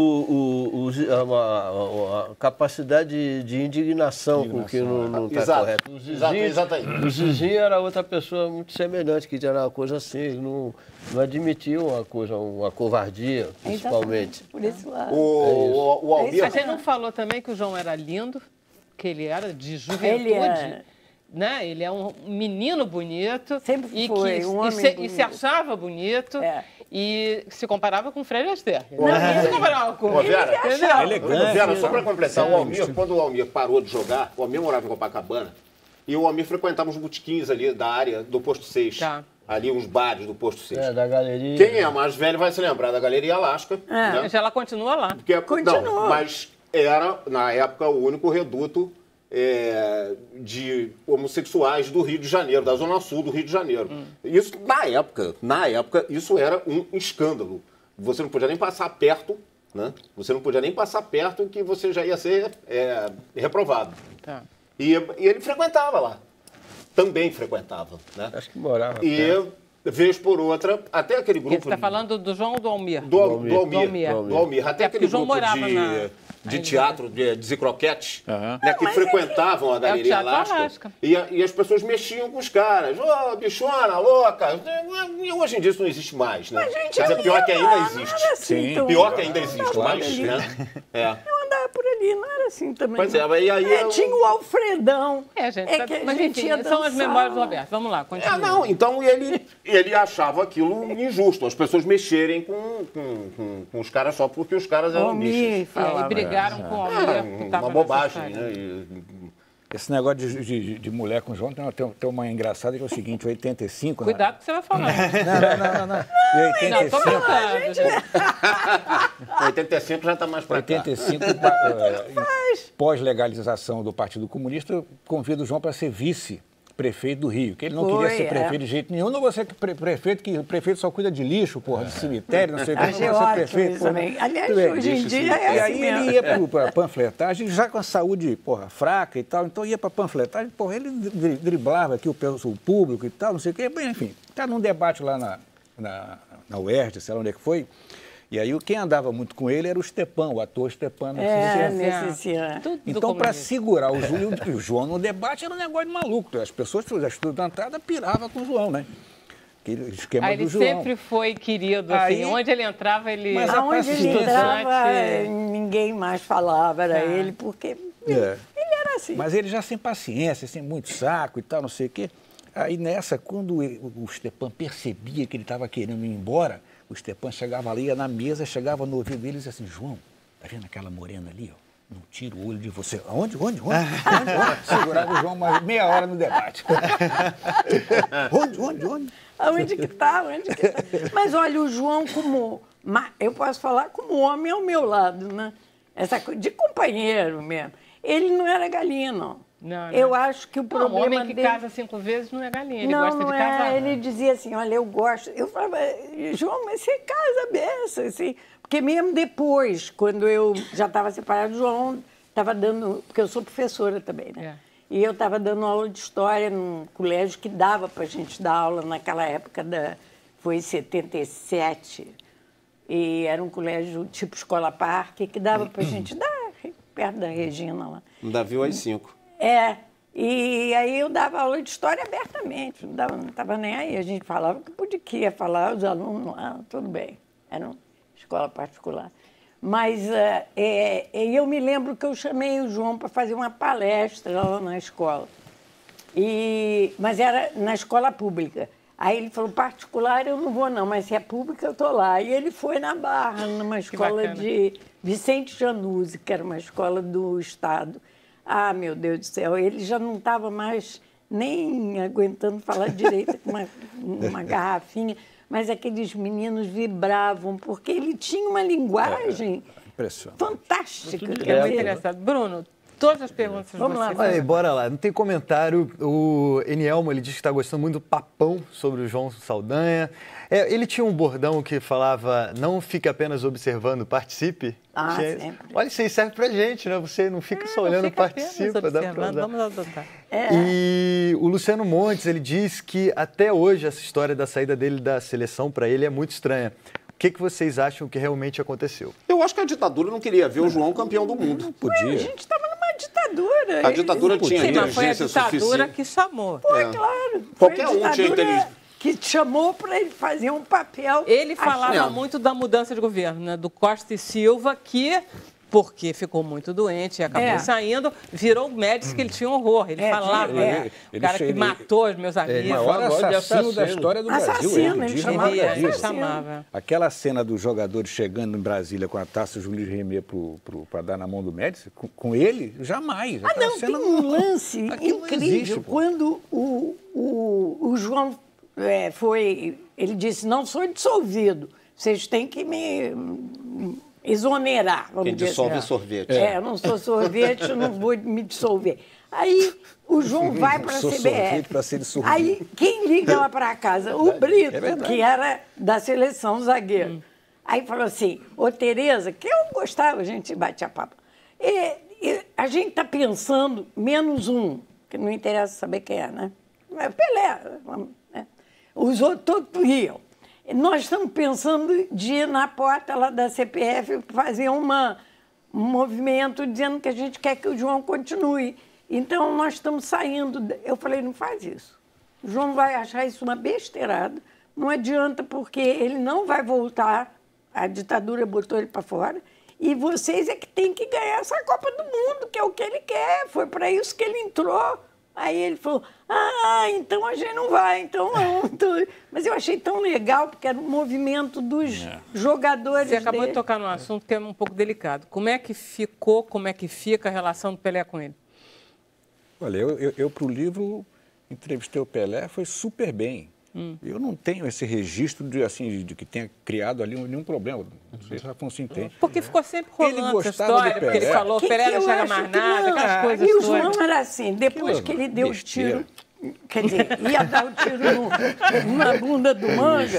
Speaker 5: capacidade de indignação com que não está correto. O Zizinho era outra pessoa muito semelhante, que era uma coisa assim, ele não admitia uma covardia, principalmente.
Speaker 14: Por esse lado.
Speaker 2: O Almir...
Speaker 1: A gente não falou também que o João era lindo, que ele era de juventude. Né? Ele é um menino bonito.
Speaker 14: Sempre
Speaker 1: e
Speaker 14: foi
Speaker 1: que,
Speaker 14: um homem bonito.
Speaker 1: E se achava bonito. E se comparava com o Fred Astaire.
Speaker 2: Não
Speaker 1: se comparava com
Speaker 2: Vera, só para completar, o Almir, quando o Almir parou de jogar, o Almir morava em Copacabana, e o Almir frequentava uns botequins ali da área do Posto 6. Ali, uns bares do Posto 6.
Speaker 5: Da galeria.
Speaker 2: Quem é mais velho vai se lembrar da Galeria Alasca.
Speaker 1: Né? Ela continua lá.
Speaker 14: Continua.
Speaker 2: Não, mas era, na época, o único reduto de homossexuais do Rio de Janeiro, da Zona Sul do Rio de Janeiro. Isso, na época, isso era um escândalo. Você não podia nem passar perto, né? Você não podia nem passar perto que você já ia ser reprovado.
Speaker 1: Tá.
Speaker 2: E ele frequentava lá. Também frequentava, né?
Speaker 5: Acho que morava.
Speaker 2: E, vez por outra, até aquele grupo...
Speaker 1: Você está falando do João ou do Almir?
Speaker 2: Do Almir. Até aquele grupo de teatro, de Zicroquete, né, que frequentavam a Galeria Alasca. E as pessoas mexiam com os caras. Bichona, louca. E hoje em dia isso não existe mais, né? Mas é pior que ainda existe.
Speaker 14: Assim,
Speaker 2: pior que ainda existe, mas...
Speaker 14: Eu andava por ali, não era assim também.
Speaker 2: Pois e aí...
Speaker 14: Tinha o Alfredão.
Speaker 1: Gente, mas enfim, são as memórias do Roberto. Vamos lá, continua.
Speaker 2: Então ele achava aquilo injusto, as pessoas mexerem com os caras só porque os caras eram bichos.
Speaker 1: E brigaram com o Almir.
Speaker 2: Uma bobagem, né?
Speaker 4: Esse negócio de mulher com o João tem uma engraçada que é o seguinte, 85...
Speaker 1: Cuidado que você vai falar.
Speaker 4: Não. 85...
Speaker 2: Não, 85 já está mais para cá.
Speaker 4: 85, pós-legalização do Partido Comunista, convida o João para ser vice-prefeito do Rio, que ele não queria ser prefeito de jeito nenhum. Não vou ser prefeito, que o prefeito só cuida de lixo, de cemitério, não sei o que. Não vou ser prefeito.
Speaker 14: Aliás, hoje em dia
Speaker 4: E aí ele ia para a panfletagem, já com a saúde, fraca e tal, então ia para a panfletagem, ele driblava aqui o público e tal, não sei o que. Bem, enfim, está num debate lá na UERJ, sei lá onde é que foi. E aí quem andava muito com ele era o Stepan, o ator Stepan. Então, para segurar o Júlio e o João no debate, era um negócio de maluco. As pessoas estudantadas piravam com o João, né? Aquele esquema
Speaker 1: ele
Speaker 4: do João.
Speaker 1: sempre foi querido, assim, onde ele entrava, ele...
Speaker 14: Mas aonde ele entrava, ninguém mais falava, era ele, porque ele era assim.
Speaker 4: Mas ele já sem paciência, sem muito saco e tal, não sei o quê. Aí nessa, quando o Stepan percebia que ele estava querendo ir embora, o Stepan chegava ali, ia na mesa, chegava no ouvido dele e dizia assim, João, tá vendo aquela morena ali, ó? Não tira o olho de você. Onde? Segurava o João mais meia hora no debate. Onde?
Speaker 14: Aonde que tá? Mas olha, o João eu posso falar como homem ao meu lado, né? Essa coisa de companheiro mesmo. Ele não era galinha, não. Eu acho que o problema
Speaker 1: o homem que casa 5 vezes não é galinha, ele gosta de casar.
Speaker 14: Ele dizia assim, olha, eu gosto. Eu falava, João, mas você casa beça, assim. Porque mesmo depois, quando eu já estava separado, o João estava dando... Porque eu sou professora também, né? E eu estava dando aula de história num colégio que dava para a gente dar aula naquela época, foi em 77. E era um colégio tipo Escola Parque, que dava para a gente dar perto da Regina lá.
Speaker 2: No Davi AI-5.
Speaker 14: E aí eu dava aula de história abertamente, não estava nem aí. A gente falava que podia, que ia falar, os alunos lá, tudo bem. Era uma escola particular. Mas eu me lembro que eu chamei o João para fazer uma palestra lá na escola. Mas era na escola pública. Aí ele falou, particular eu não vou não, mas se é pública eu tô lá. E ele foi na Barra, numa escola de Vicente Januzzi, que era uma escola do Estado. Ah, meu Deus do céu, ele já não estava mais nem aguentando falar direito com uma garrafinha, mas aqueles meninos vibravam, porque ele tinha uma linguagem fantástica.
Speaker 1: É interessante. Bruno, todas as perguntas de
Speaker 14: Vamos lá,
Speaker 3: Aí, bora lá. Não tem comentário. O Enielmo, ele diz que está gostando muito do papão sobre o João Saldanha. Ele tinha um bordão que falava, não fique apenas observando, participe.
Speaker 14: Sempre.
Speaker 3: Olha, isso aí serve pra gente, né? Você não fica só olhando, participa.
Speaker 1: Vamos adotar.
Speaker 3: E o Luciano Montes, ele diz que até hoje essa história da saída dele da seleção, para ele, é muito estranha. O que vocês acham que realmente aconteceu?
Speaker 2: Eu acho que a ditadura não queria ver o João campeão do mundo.
Speaker 3: Não podia.
Speaker 14: A gente estava numa ditadura.
Speaker 2: A ditadura tinha inteligência
Speaker 1: suficiente. Foi a ditadura que chamou.
Speaker 14: Foi, claro.
Speaker 2: Qualquer um tinha inteligência.
Speaker 14: Que chamou para ele fazer um papel.
Speaker 1: Ele falava muito da mudança de governo, né? Do Costa e Silva, que, porque ficou muito doente e acabou saindo, virou Médici, que ele tinha horror. Ele falava, o cara que matou os meus amigos.
Speaker 4: O maior assassino da história do Brasil.
Speaker 14: Ele
Speaker 1: chamava.
Speaker 4: Aquela cena dos jogadores chegando em Brasília com a taça Jules Rimet para dar na mão do Médici, com ele, jamais.
Speaker 14: Tem um lance incrível. Quando o João ele disse, não sou dissolvido, vocês têm que me exonerar.
Speaker 2: Quem dissolve sorvete.
Speaker 14: Eu não sou sorvete, eu não vou me dissolver. Aí o João vai para a CBF. Aí quem liga lá para casa? O Brito, que era da seleção zagueiro. Aí falou assim, ô Tereza, que eu gostava, a gente batia papo. A gente está pensando menos um, que não interessa saber quem é, né? Pelé. Os outros todos riam. Nós estamos pensando de ir na porta lá da CPF fazer um movimento dizendo que a gente quer que o João continue. Então, nós estamos saindo. Eu falei, não faz isso. O João vai achar isso uma besteirada. Não adianta, porque ele não vai voltar. A ditadura botou ele para fora. E vocês é que têm que ganhar essa Copa do Mundo, que é o que ele quer. Foi para isso que ele entrou. Aí ele falou, então a gente não vai, então não. Mas eu achei tão legal, porque era um movimento dos jogadores.
Speaker 1: Você acabou de tocar num assunto que é um pouco delicado. Como é que ficou, como é que fica a relação do Pelé com ele?
Speaker 4: Olha, eu para o livro entrevistei o Pelé, foi super bem. Eu não tenho esse registro de que tenha criado ali nenhum problema. Não sei se a Afonso tem.
Speaker 1: Porque ficou sempre rolando essa história, porque ele falou que Pelé não chega mais nada, aquelas coisas
Speaker 14: todas. E o João era assim, depois que ele deu o tiro, quer dizer, ia dar o tiro na bunda do Manga,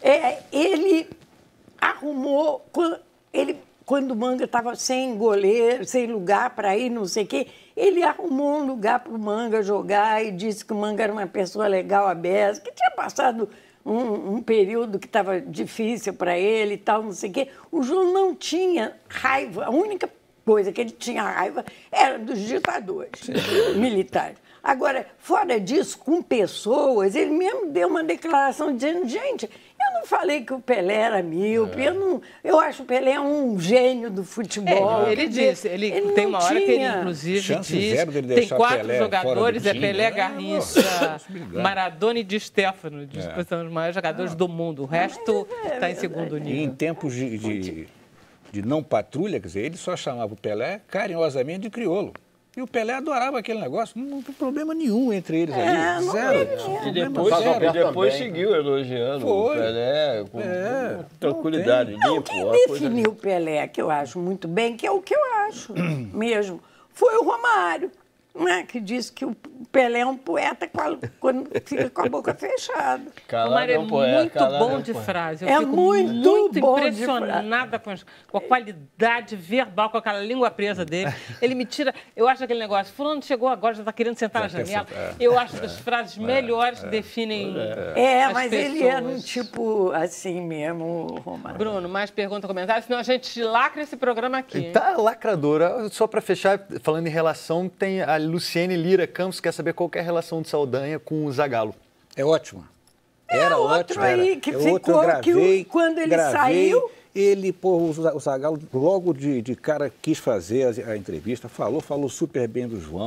Speaker 14: ele arrumou, quando o Manga estava sem goleiro, sem lugar para ir, não sei o quê, ele arrumou um lugar para o Manga jogar e disse que o Manga era uma pessoa legal, aberta, que tinha passado um período que estava difícil para ele e tal, não sei o quê. O João não tinha raiva, a única coisa que ele tinha raiva era dos ditadores militares. Agora, fora disso, com pessoas, ele mesmo deu uma declaração dizendo, gente, eu não falei que o Pelé era míope, eu acho o Pelé um gênio do futebol.
Speaker 1: Ele disse, ele tem uma hora que ele, inclusive, diz, tem 4 jogadores, Pelé, Garrincha, Maradona e Di Stéfano, que são os maiores jogadores do mundo. O resto está em segundo nível.
Speaker 4: E em tempos de não patrulha, quer dizer, ele só chamava o Pelé carinhosamente de crioulo. E o Pelé adorava aquele negócio, não tem problema nenhum entre eles ali, zero.
Speaker 5: E depois seguiu elogiando o Pelé com tranquilidade, limpo.
Speaker 14: Quem definiu o Pelé, que eu acho muito bem, que é o que eu acho mesmo, foi o Romário, né, que disse que o Pelé é um poeta quando fica com a boca fechada.
Speaker 1: O Romário é muito bom de frase. Eu fico muito impressionada com a qualidade verbal, com aquela língua presa dele. Ele me tira... Eu acho aquele negócio, fulano chegou agora, já está querendo sentar na janela. Eu acho que as frases melhores que definem as
Speaker 14: mas
Speaker 1: pessoas.
Speaker 14: Ele era um tipo assim mesmo, Romário.
Speaker 1: Bruno, mais pergunta, comentário? Senão a gente lacra esse programa aqui.
Speaker 3: Tá lacradora. Só para fechar, falando em relação, tem a Luciene Lira Campos, quer saber qual que é a relação de Saldanha com o Zagallo.
Speaker 4: É ótima. Era
Speaker 14: outro
Speaker 4: ótimo.
Speaker 14: Aí, que ficou, quando ele saiu...
Speaker 4: Ele, o Zagallo, logo de cara, quis fazer a entrevista, falou super bem do João.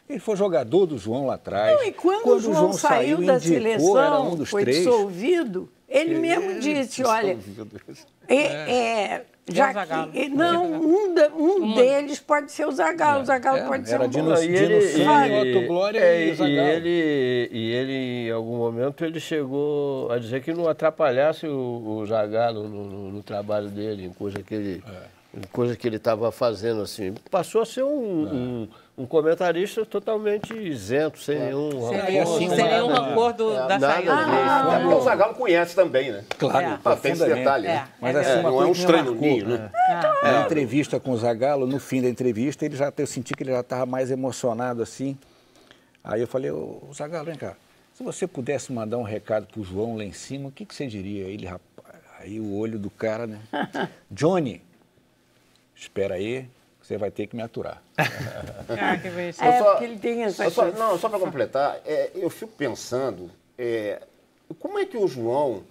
Speaker 4: Ele foi jogador do João lá atrás.
Speaker 14: Não, e quando o João saiu da seleção, foi
Speaker 4: três.
Speaker 14: Dissolvido, ele mesmo disse, olha, já que, não, um deles pode ser o Zagallo, o Zagallo pode ser o
Speaker 4: Dino Otto Glória e o Zagallo.
Speaker 5: E ele, em algum momento, ele chegou a dizer que não atrapalhasse o Zagallo no trabalho dele, em coisa que ele estava fazendo, assim. Passou a ser um comentarista totalmente isento, sem nenhum
Speaker 1: rancor da saída dele.
Speaker 2: Porque o Zagallo conhece também, né?
Speaker 4: Claro,
Speaker 2: tem esse detalhe. Né?
Speaker 4: Mas assim,
Speaker 2: não é um estranho ninho, né?
Speaker 4: Na entrevista com o Zagallo, no fim da entrevista, eu senti que ele já estava mais emocionado assim. Aí eu falei, ô Zagallo, vem cá, se você pudesse mandar um recado pro João lá em cima, o que você diria? Ele, rapaz, aí o olho do cara, né? Johnny, espera aí, você vai ter que me aturar.
Speaker 14: Que bonitinho. Porque ele tem essa coisa.
Speaker 2: Não, só para completar, eu fico pensando, como é que o João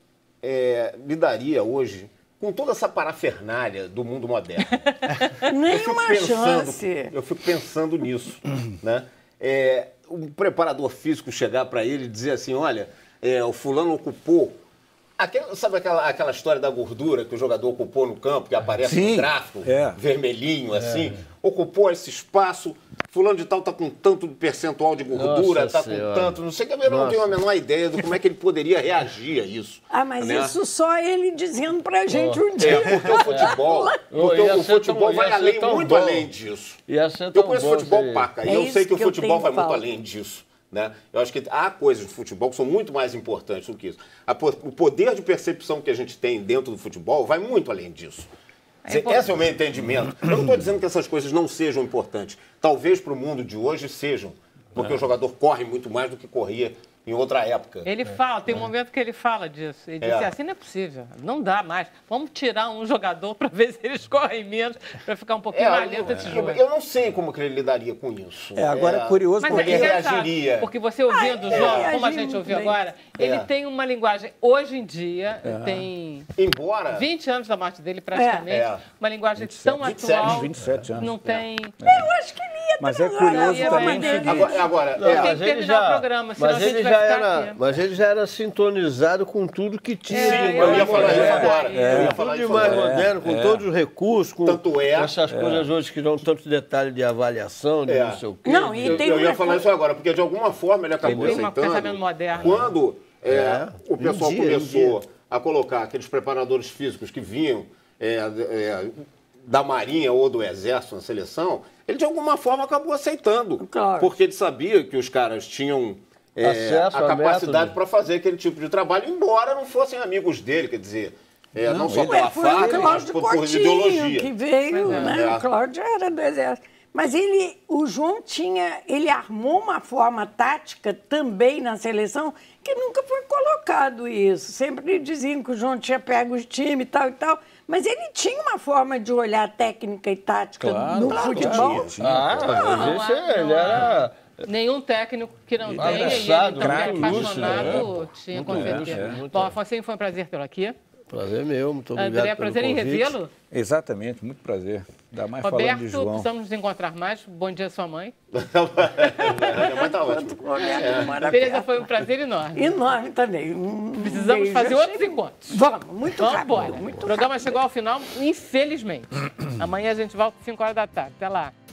Speaker 2: lidaria hoje com toda essa parafernália do mundo moderno?
Speaker 14: Nenhuma chance.
Speaker 2: Eu fico pensando nisso, né? O preparador físico chegar para ele e dizer assim, olha, o fulano ocupou... Sabe aquela história da gordura que o jogador ocupou no campo, que aparece no gráfico, vermelhinho, assim? Ocupou esse espaço, fulano de tal está com tanto de percentual de gordura, está com tanto, não sei o que, eu não tenho a menor ideia de como é que ele poderia reagir a isso.
Speaker 14: Mas isso só ele dizendo pra gente um dia.
Speaker 2: Porque o futebol vai muito além disso. Eu conheço futebol paca, e eu sei que o futebol vai muito além disso. Né? Eu acho que há coisas de futebol que são muito mais importantes do que isso. O poder de percepção que a gente tem dentro do futebol vai muito além disso. Esse é o meu entendimento. Eu não estou dizendo que essas coisas não sejam importantes. Talvez para o mundo de hoje sejam, porque o jogador corre muito mais do que corria em outra época.
Speaker 1: Ele fala, tem um momento que ele fala disso. Ele disse assim, não é possível, não dá mais. Vamos tirar um jogador para ver se eles correm menos, para ficar um pouquinho mais lento esse jogo.
Speaker 2: Eu não sei como que ele lidaria com isso.
Speaker 4: Agora é curioso
Speaker 1: como ele reagiria. Porque você ouvindo o João, como a gente ouviu agora, ele tem uma linguagem, hoje em dia, tem 20 anos da morte dele praticamente, uma linguagem tão atual.
Speaker 4: 27 anos.
Speaker 1: Não tem...
Speaker 14: Eu acho que ele ia
Speaker 4: Mas é curioso também.
Speaker 1: Tem que terminar o programa, senão a gente vai...
Speaker 5: Mas ele já era sintonizado com tudo que tinha.
Speaker 2: Eu ia falar isso agora.
Speaker 5: Tudo de mais moderno, com todos os recursos, com essas coisas hoje que dão tantos detalhes de avaliação, de não sei o quê.
Speaker 14: Não, eu
Speaker 2: ia falar isso agora, porque de alguma forma ele acabou aceitando.
Speaker 1: Pensamento moderno.
Speaker 2: Quando o pessoal começou a colocar aqueles preparadores físicos que vinham da Marinha ou do Exército na seleção, ele de alguma forma acabou aceitando.
Speaker 14: Claro.
Speaker 2: Porque ele sabia que os caras tinham... a capacidade para fazer aquele tipo de trabalho, embora não fossem amigos dele, quer dizer, não só pela faca, mas por ideologia.
Speaker 14: Que veio, né? O Cláudio era do Exército. Mas o João ele armou uma forma tática também na seleção que nunca foi colocado isso. Sempre diziam que o João tinha pego os times e tal, mas ele tinha uma forma de olhar técnica e tática no futebol.
Speaker 5: Ele era...
Speaker 1: Nenhum técnico que não tenha, e ele também apaixonado, tinha com certeza. Bom, Afonso, foi um prazer tê-lo aqui.
Speaker 5: Prazer meu, muito obrigado
Speaker 1: André, prazer em revê-lo.
Speaker 4: Exatamente, muito prazer. Ainda mais
Speaker 1: Roberto,
Speaker 4: falando de João.
Speaker 1: precisamos nos encontrar mais. Bom dia, sua mãe.
Speaker 2: Minha mãe tá ótima.
Speaker 1: Beleza, foi um prazer enorme.
Speaker 14: Enorme também.
Speaker 1: Precisamos fazer outros encontros.
Speaker 14: Vamos, muito rápido.
Speaker 1: O programa chegou ao final, infelizmente. Amanhã a gente volta às 5 horas da tarde. Até lá.